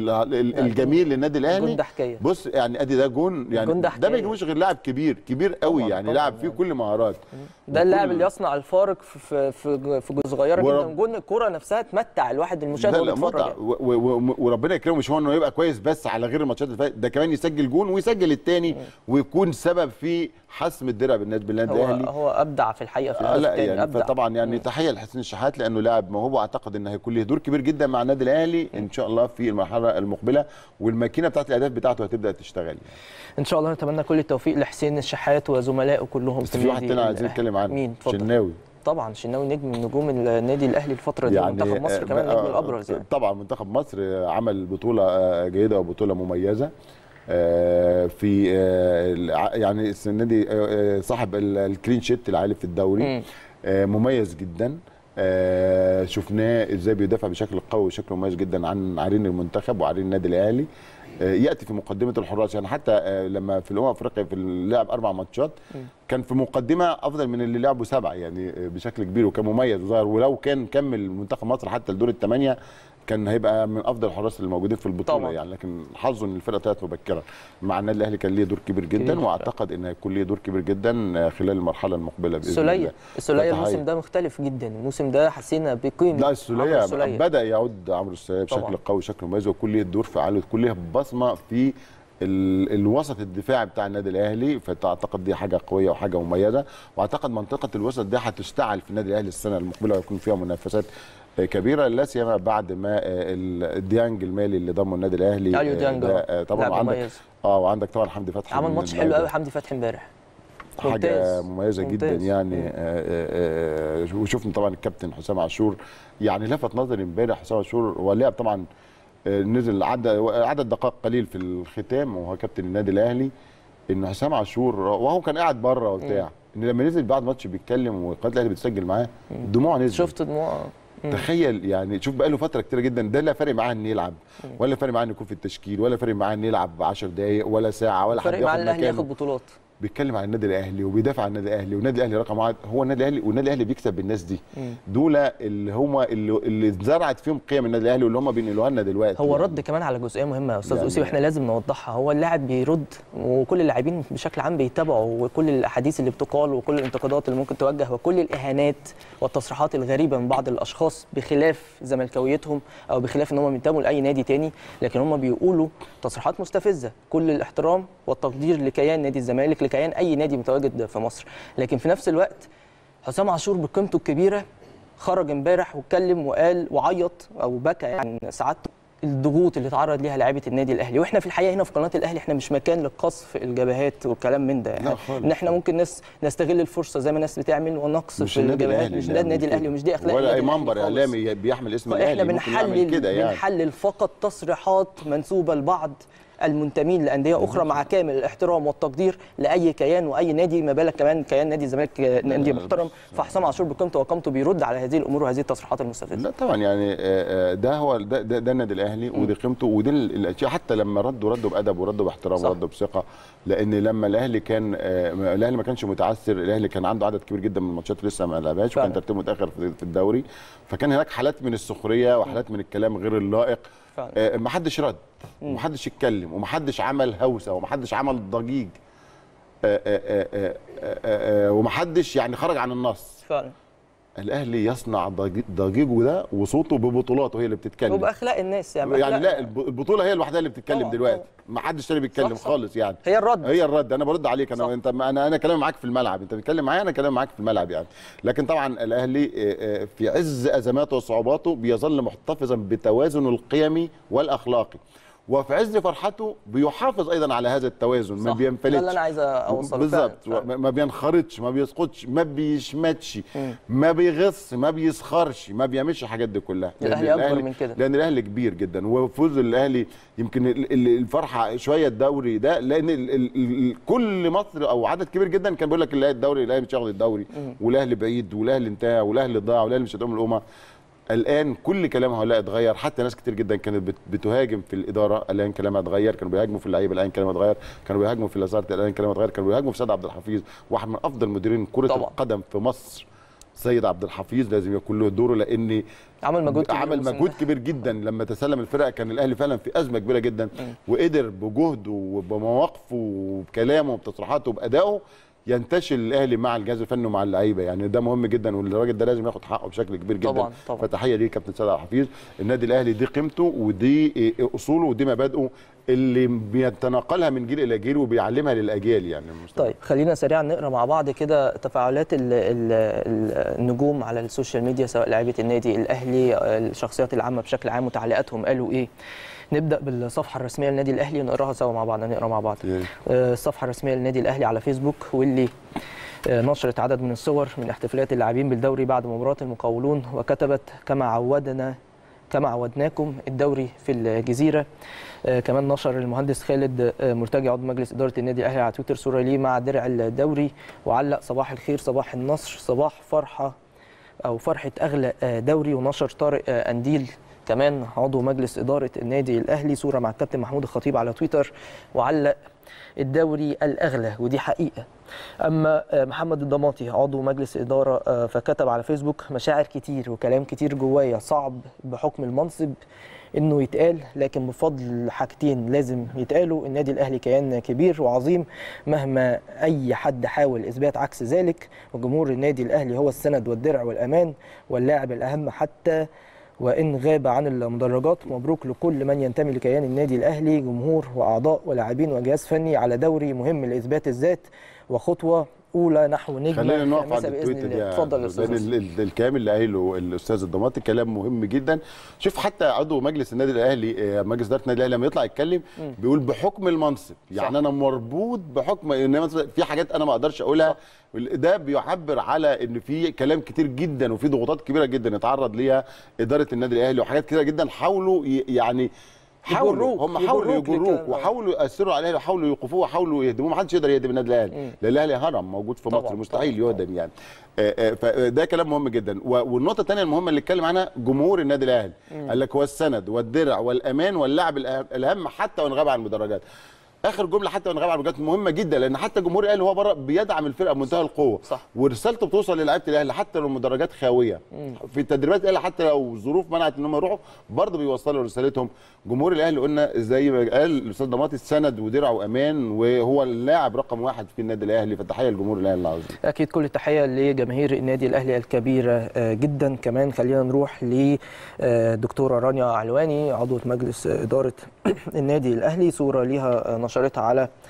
Speaker 5: الجميل للنادي الاهلي، بص يعني ادي ده جون، يعني ده ما يجيبوش غير لاعب كبير قوي، يعني لاعب فيه كل مهارات.
Speaker 2: ده اللاعب اللي يصنع الفارق في جزء صغيره جدا. جون الكوره نفسها تمتع الواحد المشاهد وهو بيتفرج،
Speaker 5: وربنا يكرمه، مش هو انه يبقى كويس بس على غير الماتشات اللي فاتت، ده كمان يسجل جون ويسجل الثاني ويكون سبب في حسم الدرع بالنسبه للنادي الاهلي.
Speaker 2: هو ابدع في الحقيقه في الهدف الثاني،
Speaker 5: يعني فطبعا يعني تحيه لحسين الشحات لانه لاعب موهوب، واعتقد ان هيكون له دور كبير جدا مع النادي الاهلي ان شاء الله في المرحله المقبله، والماكينه بتاعت الاهداف بتاعته هتبدا تشتغل يعني.
Speaker 2: ان شاء الله نتمنى كل التوفيق لحسين الشحات وزملائه كلهم في النادي.
Speaker 5: في واحد تاني عايزين نتكلم عنه،
Speaker 2: مين؟
Speaker 5: شناوي.
Speaker 2: طبعا شناوي نجم من نجوم النادي الاهلي الفتره دي، يعني منتخب مصر كمان نجم الابرز يعني.
Speaker 5: طبعا منتخب مصر عمل بطوله جيده وبطوله مميزه في يعني السنه دي صاحب الكلين شيت العالي في الدوري، مميز جدا. شفناه ازاي بيدافع بشكل قوي وشكل مميز جدا عن عرين المنتخب وعرين النادي الاهلي. ياتي في مقدمه الحراس، يعني حتى لما في افريقيا في اللعب 4 ماتشات كان في مقدمه افضل من اللي لعبوا 7 يعني بشكل كبير، وكان مميز وظاهر. ولو كان كمل منتخب مصر حتى لدور ال8 كان هيبقى من افضل الحراس اللي موجودين في البطوله طبعا. يعني لكن حظه ان الفرقه طلعت مبكرا. مع النادي الاهلي كان ليه دور كبير جدا، واعتقد ان هيكون ليه دور كبير جدا خلال المرحله المقبله باذن الله.
Speaker 2: السوليه الموسم ده مختلف جدا، الموسم ده حسينا بقيمه.
Speaker 5: لا السوليه بدا يعود عمرو السوليه بشكل قوي وشكل مميز، وكل ليه دور فعال وكل ليه بصمه في الوسط الدفاعي بتاع النادي الاهلي. فاعتقد دي حاجه قويه وحاجه مميزه، واعتقد منطقه الوسط دي هتشتعل في النادي الاهلي السنه المقبله ويكون فيها منافسات كبيره، لا سيما بعد ما الديانج المالي اللي ضمه النادي الاهلي طبعا. وعندك وعندك طبعا حمدي فتحي،
Speaker 2: عمل ماتش حلو قوي حمدي فتحي امبارح،
Speaker 5: حاجه مميزه جدا يعني. وشفنا طبعا الكابتن حسام عاشور، يعني لفت نظري امبارح حسام عاشور، هو لعب طبعا نزل عدد دقائق قليل في الختام وهو كابتن النادي الاهلي، ان حسام عاشور وهو كان قاعد بره وبتاع، ان لما نزل بعد ماتش بيتكلم وقناه الاهلي بتسجل معاه الدموع نزلت.
Speaker 2: شفت دموع؟
Speaker 5: تخيل يعني، شوف بقى له فتره كتيره جدا، ده لا فارق معاه ان يلعب ولا فارق معاه ان يكون في التشكيل ولا فارق معاه ان يلعب 10 دقائق ولا ساعه ولا حد ياخد مكانه.
Speaker 2: الاهلي ياخد بطولات،
Speaker 5: بيتكلم عن النادي الاهلي وبيدافع عن النادي الاهلي، والنادي الاهلي رقم 1 هو النادي الاهلي، والنادي الاهلي بيكسب بالناس دي. دول اللي هم اللي اتزرعت فيهم قيم النادي الاهلي واللي هم بينقلوها لنا دلوقتي.
Speaker 2: هو رد كمان على جزئيه مهمه يا استاذ اوسي واحنا لازم نوضحها. هو اللاعب بيرد، وكل اللاعبين بشكل عام بيتابعوا، وكل الاحاديث اللي بتقال وكل الانتقادات اللي ممكن توجه وكل الاهانات والتصريحات الغريبه من بعض الاشخاص بخلاف زملكاويتهم او بخلاف ان هم بينتموا لاي نادي تاني، لكن هم بيقولوا تصريحات مستفزه. كل الاحترام والتقدير لكيان نادي الزمالك، لكيان اي نادي متواجد في مصر، لكن في نفس الوقت حسام عاشور بقيمته الكبيره خرج امبارح واتكلم وقال وعيط او بكى يعني سعادته الضغوط اللي تعرض ليها لاعيبه النادي الاهلي. واحنا في الحقيقه هنا في قناه الاهلي احنا مش مكان لقصف الجبهات والكلام من ده، يعني ان احنا ممكن نستغل الفرصه زي ما الناس بتعمل ونقصف الجبهات. مش ده النادي الاهلي ومش دي اخلاق
Speaker 5: ولا اي منبر اعلامي بيحمل اسم الاهلي.
Speaker 2: احنا بنحلل فقط تصريحات منسوبه لبعض المنتمين لانديه اخرى مع كامل الاحترام والتقدير لاي كيان واي نادي، ما بالك كمان كيان نادي الزمالك نادي محترم. فحسام عاشور بقيمته وقامته بيرد على هذه الامور وهذه التصريحات المستفزه.
Speaker 5: لا طبعا يعني ده النادي الاهلي ودي قيمته ودي الاشياء. حتى لما ردوا بادب وردوا باحترام وردوا بثقه، لان لما الاهلي كان الاهلي ما كانش متعثر، الاهلي كان عنده عدد كبير جدا من الماتشات لسه ما لعبهاش وكان ترتيبه متاخر في الدوري، فكان هناك حالات من السخريه وحالات من الكلام غير اللائق. ما حدش رد وما حدش اتكلم وما حدش عمل هوسه وما حدش عمل ضجيج وما حدش يعني خرج عن النص.
Speaker 2: فعلا
Speaker 5: الاهلي يصنع ضجيجه ده وصوته ببطولاته هي اللي بتتكلم
Speaker 2: وباخلاق الناس يعني
Speaker 5: لا البطوله هي الوحيده اللي بتتكلم دلوقتي. ما حدش تاني بيتكلم خالص يعني.
Speaker 2: هي الرد
Speaker 5: انا برد عليك. انا كلامي معاك في الملعب، انت بتتكلم معايا انا كلامي معاك في الملعب يعني. لكن طبعا الاهلي في عز ازماته وصعوباته بيظل محتفظا بتوازنه القيمي والاخلاقي، وفي عز فرحته بيحافظ ايضا على هذا التوازن. ما بينفلتش.
Speaker 2: ده اللي انا عايز اوصله
Speaker 5: بالظبط. ما بينخرطش، ما بيسقطش، ما بيشمتش، ما بيغص، ما بيسخرش، ما بيعملش الحاجات دي كلها.
Speaker 2: الاهلي اكبر من كده،
Speaker 5: لان الاهلي كبير جدا. وفوز الاهلي يمكن الفرحه شويه الدوري ده، لان كل مصر او عدد كبير جدا كان بيقول لك الاهلي مش هياخد الدوري، والاهلي بعيد، والاهلي انتهى، والاهلي ضاع، والاهلي مش هيقوم الامه. الان كل كلام هؤلاء اتغير. حتى ناس كتير جدا كانت بتهاجم في الاداره الان كلامها اتغير، كانوا بيهاجموا في اللعيبه الان كلامها اتغير، كانوا بيهاجموا في لازارت الان كلامها اتغير، كانوا بيهاجموا في سيد عبد الحفيظ واحد من افضل مديرين كره القدم في مصر. سيد عبد الحفيظ لازم يكون له دوره، لان
Speaker 2: عمل مجهود
Speaker 5: كبير جدا لما تسلم الفرقه. كان الاهلي فعلا في ازمه كبيره جدا، وقدر بجهده وبمواقفه وبكلامه وبتصريحاته وبادائه ينتشل الاهلي مع الجهاز الفني ومع اللعيبه. يعني ده مهم جدا، والراجل ده لازم ياخد حقه بشكل كبير جدا.
Speaker 2: طبعا.
Speaker 5: فتحيه ليه كابتن سيد عبد الحفيظ. النادي الاهلي دي قيمته ودي اصوله ودي مبادئه اللي بيتناقلها من جيل الى جيل وبيعلمها للاجيال يعني.
Speaker 2: طيب خلينا سريعا نقرا مع بعض كده تفاعلات النجوم على السوشيال ميديا، سواء لاعيبه النادي الاهلي، الشخصيات العامه بشكل عام، وتعليقاتهم قالوا ايه. نبدا بالصفحه الرسميه للنادي الاهلي نقراها سوا مع بعض. نقرا مع بعض الصفحه الرسميه للنادي الاهلي على فيسبوك، واللي نشرت عدد من الصور من احتفالات اللاعبين بالدوري بعد مباراه المقاولون، وكتبت كما عودناكم الدوري في الجزيره. كمان نشر المهندس خالد مرتجي عضو مجلس اداره النادي الاهلي على تويتر صوره ليه مع درع الدوري، وعلق صباح الخير صباح النصر صباح فرحه اغلى دوري. ونشر طارق انديل كمان عضو مجلس اداره النادي الاهلي صوره مع الكابتن محمود الخطيب على تويتر، وعلق الدوري الاغلى، ودي حقيقه. اما محمد الضماطي عضو مجلس اداره فكتب على فيسبوك مشاعر كتير وكلام كتير جوايا، صعب بحكم المنصب انه يتقال، لكن بفضل حاجتين لازم يتقالوا. النادي الاهلي كيان كبير وعظيم مهما اي حد حاول اثبات عكس ذلك، وجمهور النادي الاهلي هو السند والدرع والامان واللاعب الاهم حتى وإن غاب عن المدرجات. مبروك لكل من ينتمي لكيان النادي الأهلي، جمهور وأعضاء ولاعبين وجهاز فني، على دوري مهم لإثبات الذات وخطوة أولى نحو نجمة.
Speaker 5: خلينا نقف عند التويتر دي.
Speaker 2: اتفضل يا أستاذ.
Speaker 5: الكلام اللي قايله الأستاذ الضماطي كلام مهم جدا. شوف حتى عضو مجلس النادي الأهلي مجلس إدارة النادي الأهلي لما يطلع يتكلم بيقول بحكم المنصب، يعني صح. أنا مربوط بحكم إن في حاجات أنا ما أقدرش أقولها. صح. ده بيعبر على ان في كلام كتير جدا وفي ضغوطات كبيره جدا اتعرض ليها اداره النادي الاهلي، وحاجات كتيره جدا حاولوا حاولوا يجروك وحاولوا ياثروا على الاهلي وحاولوا يوقفوه وحاولوا يهدموه. ما حدش يقدر يهدم النادي الاهلي، لان الاهلي هرم موجود في مصر مستحيل يهدم يعني. فده كلام مهم جدا. والنقطه الثانيه المهمه اللي اتكلم عنها جمهور النادي الاهلي، قال لك هو السند والدرع والامان واللاعب الاهم حتى وان غاب عن المدرجات. اخر جمله حتى وان غاب عن المدرجات مهمه جدا، لان حتى جمهور الاهلي هو بره بيدعم الفرقه بمنتهى القوه. صح. ورسالته بتوصل للاعيبه الاهلي حتى لو المدرجات خاويه. في التدريبات الاهلي حتى لو ظروف منعت ان هم يروحوا برضه بيوصلوا رسالتهم. جمهور الاهلي قلنا زي ما قال الاستاذ ضماطي سند ودرع وامان، وهو اللاعب رقم 1 في النادي الاهلي. فتحيه لجمهور الاهلي العظيم. اكيد كل التحيه لجماهير النادي الاهلي الكبيره جدا. كمان خلينا نروح لدكتوره رانيا علواني عضوه مجلس اداره النادي الاهلي، صوره ليها نشرتها على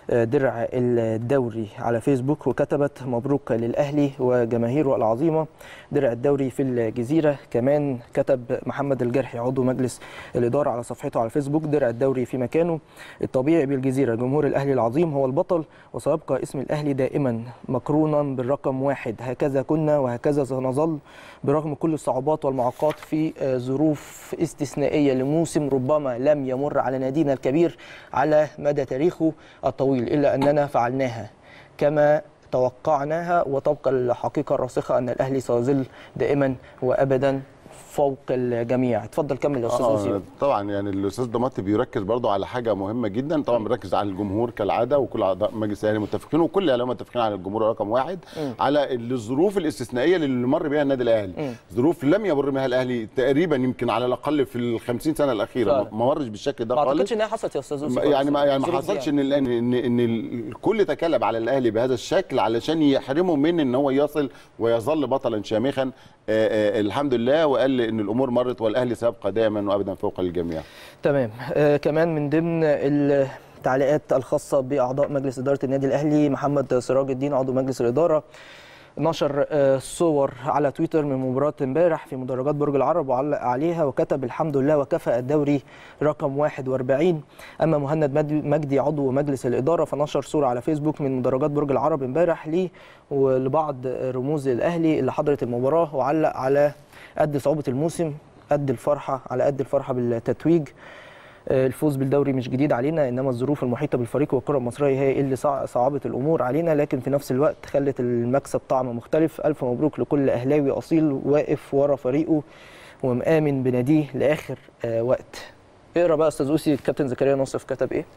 Speaker 2: درع الدوري على فيسبوك وكتبت مبروك للأهلي وجماهيره العظيمة درع الدوري في الجزيرة. كمان كتب محمد الجرحي عضو مجلس الإدارة على صفحته على فيسبوك درع الدوري في مكانه الطبيعي بالجزيرة، جمهور الأهلي العظيم هو البطل وسيبقى اسم الأهلي دائما مقرونا بالرقم 1، هكذا كنا وهكذا سنظل برغم كل الصعوبات والمعوقات في ظروف استثنائية لموسم ربما لم يمر على نادينا الكبير على مدى تاريخه الطويل، إلا أننا فعلناها كما توقعناها، وتبقى الحقيقة الراسخة أن الأهلي سيظل دائما وأبدا فوق الجميع. اتفضل كمل يا استاذ وسيم.
Speaker 5: طبعا يعني الاستاذ ضماطي بيركز برضو على حاجه مهمه جدا، طبعا بيركز على الجمهور كالعاده، وكل اعضاء مجلس الاهلي متفقين وكل الاعلام متفقين على الجمهور رقم 1 على الظروف الاستثنائيه اللي مر بها النادي الاهلي، ظروف لم يمر بها الاهلي تقريبا يمكن على الاقل في ال 50 سنه الاخيره ما مرش بالشكل ده خالص.
Speaker 2: ما اعتقدش انها حصلت يا استاذ وسيم،
Speaker 5: يعني ما حصلش ان الكل تكلم على الاهلي بهذا الشكل علشان يحرمه من ان هو يصل ويظل بطلا شامخا. الحمد لله، وقال ان الامور مرت والاهلي سيبقى دائما وابدا فوق الجميع.
Speaker 2: تمام. كمان من ضمن التعليقات الخاصه باعضاء مجلس اداره النادي الاهلي محمد سراج الدين عضو مجلس الاداره نشر صور على تويتر من مباراة امبارح في مدرجات برج العرب وعلق عليها وكتب الحمد لله وكفى الدوري رقم 41. أما مهند مجدي عضو مجلس الإدارة فنشر صورة على فيسبوك من مدرجات برج العرب امبارح ليه ولبعض رموز الأهلي اللي حضرت المباراة، وعلق على قد صعوبة الموسم قد الفرحة، على قد الفرحة بالتتويج. الفوز بالدوري مش جديد علينا، انما الظروف المحيطه بالفريق والكره المصريه هي اللي صعبت الامور علينا، لكن في نفس الوقت خلت المكسب طعم مختلف. الف مبروك لكل اهلاوي اصيل واقف ورا فريقه ومآمن بناديه لاخر وقت. اقرا بقى استاذ اوسي الكابتن زكريا ناصف كتب ايه؟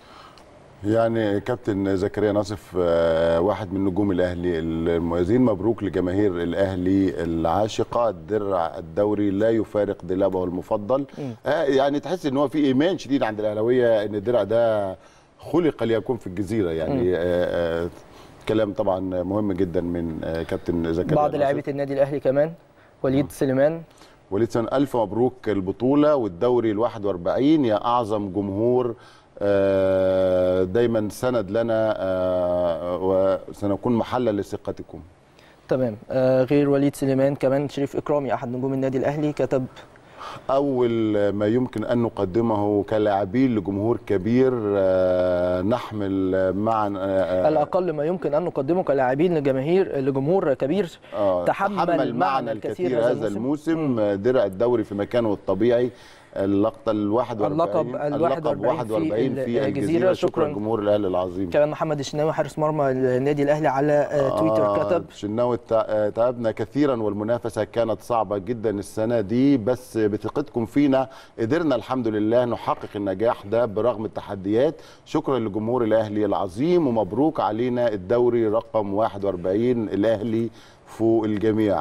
Speaker 5: يعني كابتن زكريا ناصف واحد من نجوم الاهلي المميزين، مبروك لجماهير الاهلي العاشقه، درع الدوري لا يفارق دولابه المفضل. يعني تحس ان هو في ايمان شديد عند الاهلاويه ان الدرع ده خلق ليكون في الجزيره، يعني كلام طبعا مهم جدا من كابتن زكريا.
Speaker 2: بعض لاعيبه النادي الاهلي كمان وليد سليمان
Speaker 5: الف مبروك البطوله والدوري ال41 يا اعظم جمهور، دايما سند لنا وسنكون محلا لثقتكم.
Speaker 2: تمام. غير وليد سليمان كمان شريف إكرامي أحد نجوم النادي الأهلي كتب
Speaker 5: أول ما يمكن أن نقدمه كلاعبين لجمهور كبير نحمل معنا
Speaker 2: الأقل ما يمكن أن نقدمه كلاعبين لجمهور كبير تحمل معنا الكثير هذا الموسم.
Speaker 5: درع الدوري في مكانه الطبيعي، اللقطه اللقب 41 في الجزيره. شكرا جمهور الاهلي العظيم.
Speaker 2: كمان محمد الشناوي حارس مرمى النادي الاهلي على تويتر كتب
Speaker 5: الشناوي تعبنا كثيرا والمنافسه كانت صعبه جدا السنه دي، بس بثقتكم فينا قدرنا الحمد لله نحقق النجاح ده برغم التحديات. شكرا لجمهور الاهلي العظيم ومبروك علينا الدوري رقم 41، الاهلي فوق الجميع.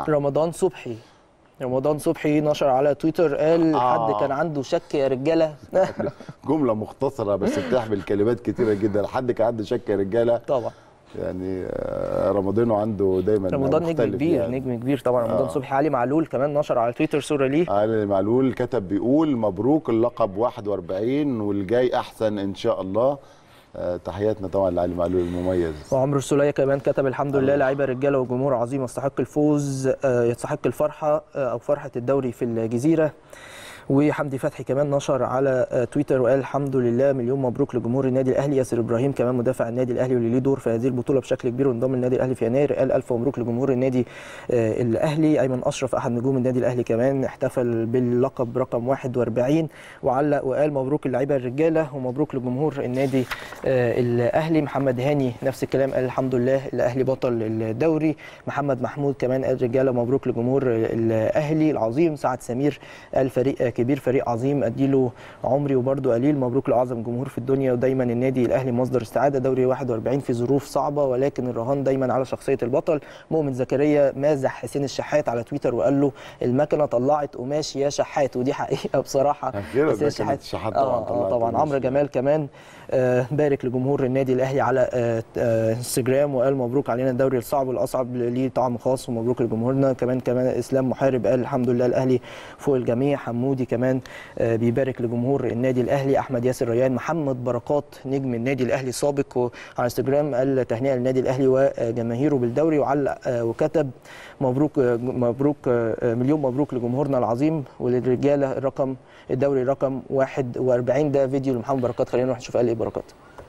Speaker 5: رمضان صبحي نشر على تويتر قال حد كان عنده شك يا رجاله. جمله مختصره بس بتحمل كلمات كتيره جدا. حد كان عنده شك يا رجاله
Speaker 2: طبعا،
Speaker 5: يعني رمضان عنده دايما
Speaker 2: رمضان نجم كبير يعني. نجم كبير طبعا رمضان صبحي. علي معلول كمان نشر على تويتر صوره ليه.
Speaker 5: علي معلول كتب بيقول مبروك اللقب 41 والجاي احسن ان شاء الله. تحياتنا طبعا لعلي معلول المميز.
Speaker 2: وعمرو السوليه كمان كتب الحمد لله لعيبه رجاله وجمهور عظيم يستحق الفوز، يستحق الفرحه او فرحه الدوري في الجزيره. وحمدي فتحي كمان نشر على تويتر وقال الحمد لله مليون مبروك لجمهور النادي الاهلي. ياسر ابراهيم كمان مدافع النادي الاهلي واللي ليه دور في هذه البطوله بشكل كبير وانضم للنادي الاهلي في يناير قال الف مبروك لجمهور النادي الاهلي. ايمن اشرف احد نجوم النادي الاهلي كمان احتفل باللقب رقم 41 وعلق وقال مبروك اللعيبه الرجاله ومبروك لجمهور النادي الاهلي. محمد هاني نفس الكلام قال الحمد لله الاهلي بطل الدوري. محمد محمود كمان قال رجاله مبروك لجمهور الاهلي العظيم. سعد سمير قال فريق كبير فريق عظيم اديله عمري وبرده قليل. مبروك لاعظم جمهور في الدنيا ودايما النادي الاهلي مصدر استعاده. دوري 41 في ظروف صعبه ولكن الرهان دايما على شخصيه البطل. مؤمن زكريا مازح حسين الشحات على تويتر وقال له المكنه طلعت قماش يا شحات، ودي حقيقه بصراحه.
Speaker 5: حسين الشحات
Speaker 2: طبعا عمرو جمال كمان بارك لجمهور النادي الاهلي على انستجرام وقال مبروك علينا الدوري الصعب والاصعب ليه طعم خاص ومبروك لجمهورنا. كمان اسلام محارب قال الحمد لله الاهلي فوق الجميع. حمودي كمان بيبارك لجمهور النادي الاهلي. احمد ياسر ريان محمد بركات نجم النادي الاهلي السابق على انستجرام قال تهنئه للنادي الاهلي وجماهيره بالدوري، وعلق وكتب مبروك مليون مبروك لجمهورنا العظيم وللرجاله الدوري رقم 41. ده فيديو لمحمد بركات، خلينا نروح نشوف قال ايه بركات.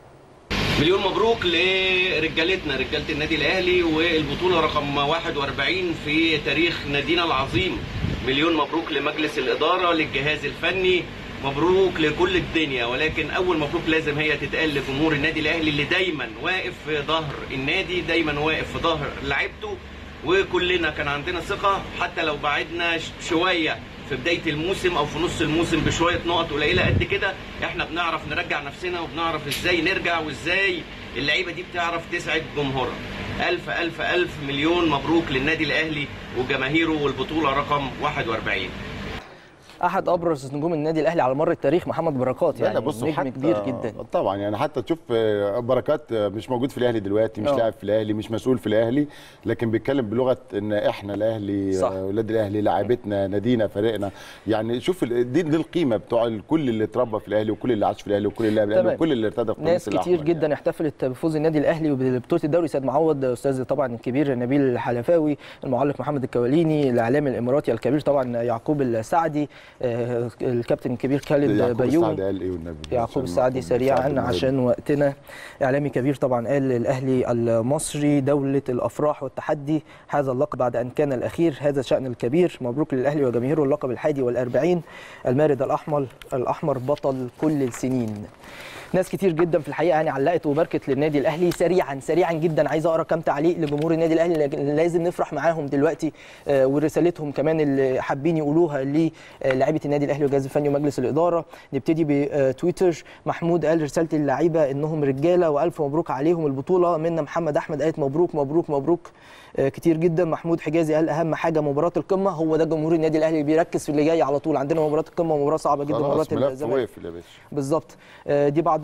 Speaker 6: مليون مبروك لرجالتنا رجاله النادي الاهلي والبطوله رقم 41 في تاريخ نادينا العظيم. مليون مبروك لمجلس الاداره، للجهاز الفني، مبروك لكل الدنيا. ولكن اول مبروك لازم هي تتقال لجمهور النادي الاهلي اللي دايما واقف في ظهر النادي، دايما واقف في ظهر لعيبته، وكلنا كان عندنا ثقه حتى لو بعدنا شويه في بدايه الموسم او في نص الموسم بشويه نقط قليله قد كده، احنا بنعرف نرجع نفسنا وبنعرف ازاي نرجع وازاي اللعيبه دي بتعرف تسعد جمهورها. الف الف الف مليون مبروك للنادي الاهلي وجماهيره والبطوله رقم 41.
Speaker 2: احد ابرز نجوم النادي الاهلي على مر التاريخ محمد بركات، يعني نجم كبير جدا
Speaker 5: طبعا. يعني حتى تشوف بركات مش موجود في الاهلي دلوقتي، مش لاعب في الاهلي، مش مسؤول في الاهلي، لكن بيتكلم بلغه ان احنا الاهلي، اولاد الاهلي، لاعبتنا، نادينا، فريقنا. يعني شوف دي القيمه بتوع كل اللي اتربى في الاهلي وكل اللي عاش في الاهلي وكل اللي لعب الاهلي وكل اللي ارتدى في
Speaker 2: ناس كتير جدا يعني احتفلت بفوز النادي الاهلي وببطوله الدوري. سيد معوض، استاذ طبعا الكبير نبيل الحلفاوي، المعلق محمد الكواليني، الاعلامي الاماراتي الكبير طبعا يعقوب السعدي، الكابتن الكبير خالد بيومي. يعقوب السعدي سريعا عشان وقتنا. اعلامي كبير طبعا قال الاهلي المصري دولة الافراح والتحدي، هذا اللقب بعد ان كان الاخير، هذا الشأن الكبير، مبروك للاهلي وجماهيره اللقب 41. المارد الاحمر بطل كل السنين. ناس كتير جدا في الحقيقه يعني علقت وباركت للنادي الاهلي. سريعا جدا عايز اقرا كام تعليق لجمهور النادي الاهلي لازم نفرح معاهم دلوقتي، ورسالتهم كمان اللي حابين يقولوها للاعيبه النادي الاهلي والجهاز الفني ومجلس الاداره. نبتدي بتويتر. محمود قال رساله اللعيبه انهم رجاله والف مبروك عليهم البطوله. منا محمد احمد قالت مبروك مبروك مبروك كتير جدا. محمود حجازي قال اهم حاجه مباراه القمه. هو ده جمهور النادي الاهلي بيركز في اللي جاي على طول. عندنا مباراه القمه ومباراه صعبه جدا، مباراه الزمالك بالظبط. دي بعض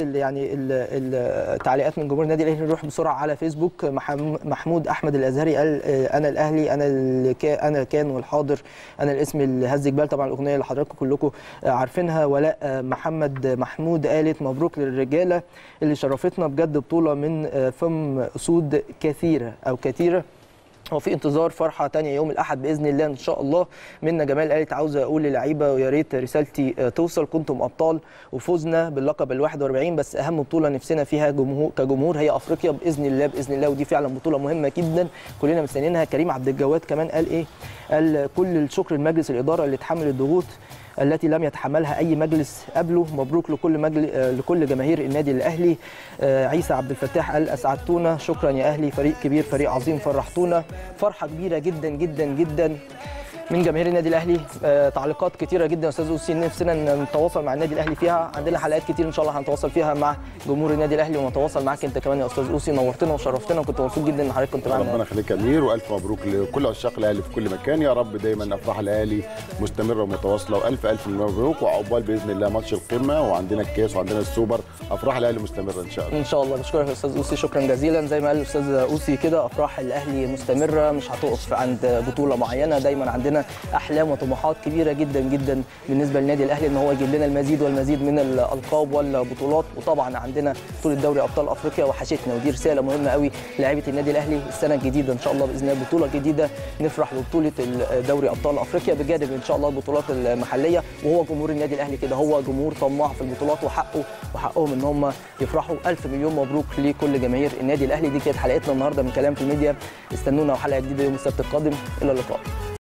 Speaker 2: التعليقات من جمهور النادي الاهلي. نروح بسرعه على فيسبوك. محمود احمد الازهري قال انا الاهلي، انا كان والحاضر، انا الاسم اللي هز جبال. طبعا الاغنيه اللي حضراتكم كلكم عارفينها. ولاء محمود قالت مبروك للرجاله اللي شرفتنا بجد، بطوله من فم اسود كثيره وفي انتظار فرحه ثانيه يوم الاحد باذن الله ان شاء الله. منا جمال قالت عاوزه اقول للعيبه ويا ريت رسالتي توصل، كنتم ابطال وفوزنا باللقب ال 41، بس اهم بطوله نفسنا فيها كجمهور هي افريقيا باذن الله، ودي فعلا بطوله مهمه جدا كلنا مستنيينها. كريم عبد الجواد كمان قال ايه؟ قال كل الشكر لمجلس الاداره اللي تحمل الضغوط التي لم يتحملها اي مجلس قبله. مبروك لكل جماهير النادي الاهلي. عيسى عبد الفتاح قال اسعدتونا، شكرا يا اهلي، فريق كبير، فريق عظيم، فرحتونا. فرحه كبيره جدا جدا جدا من جماهير النادي الاهلي. تعليقات كتيره جدا استاذ اوسي نفسنا نتواصل مع النادي الاهلي فيها، عندنا حلقات كتير ان شاء الله هنتواصل فيها مع جمهور النادي الاهلي ونتواصل معاك انت كمان يا استاذ اوسي. نورتنا وشرفتنا وكنت مبسوط جدا ان حضرتك كنت معانا.
Speaker 5: ربنا يخليك يا امير، والف مبروك لكل عشاق الاهلي في كل مكان. يا رب دايما افراح الاهلي مستمره ومتواصله، والف مبروك وعقبال باذن الله ماتش القمه وعندنا الكاس وعندنا السوبر. افراح الاهلي مستمره ان شاء الله.
Speaker 2: ان شاء الله. بشكرك يا استاذ اوسي، شكرا جزيلا. زي ما قال الاستاذ اوسي كده افراح الاهلي مستمره، مش هتقف عند بطوله معينه، دايما عندنا احلام وطموحات كبيره جدا جدا بالنسبه للنادي الاهلي ان هو يجيب لنا المزيد والمزيد من الالقاب والبطولات. وطبعا عندنا بطوله دوري ابطال افريقيا وحشتنا، ودي رساله مهمه قوي للاعيبه النادي الاهلي. السنه الجديده ان شاء الله باذن الله بطوله جديده، نفرح ببطوله دوري ابطال افريقيا بجانب ان شاء الله البطولات المحليه. وهو جمهور النادي الاهلي كده هو جمهور طماع في البطولات، وحقهم ان هم يفرحوا. الف مليون مبروك لكل جماهير النادي الاهلي. دي كانت حلقتنا النهارده من كلام في الميديا. استنونا وحلقه جديده يوم السبت القادم. الى اللقاء.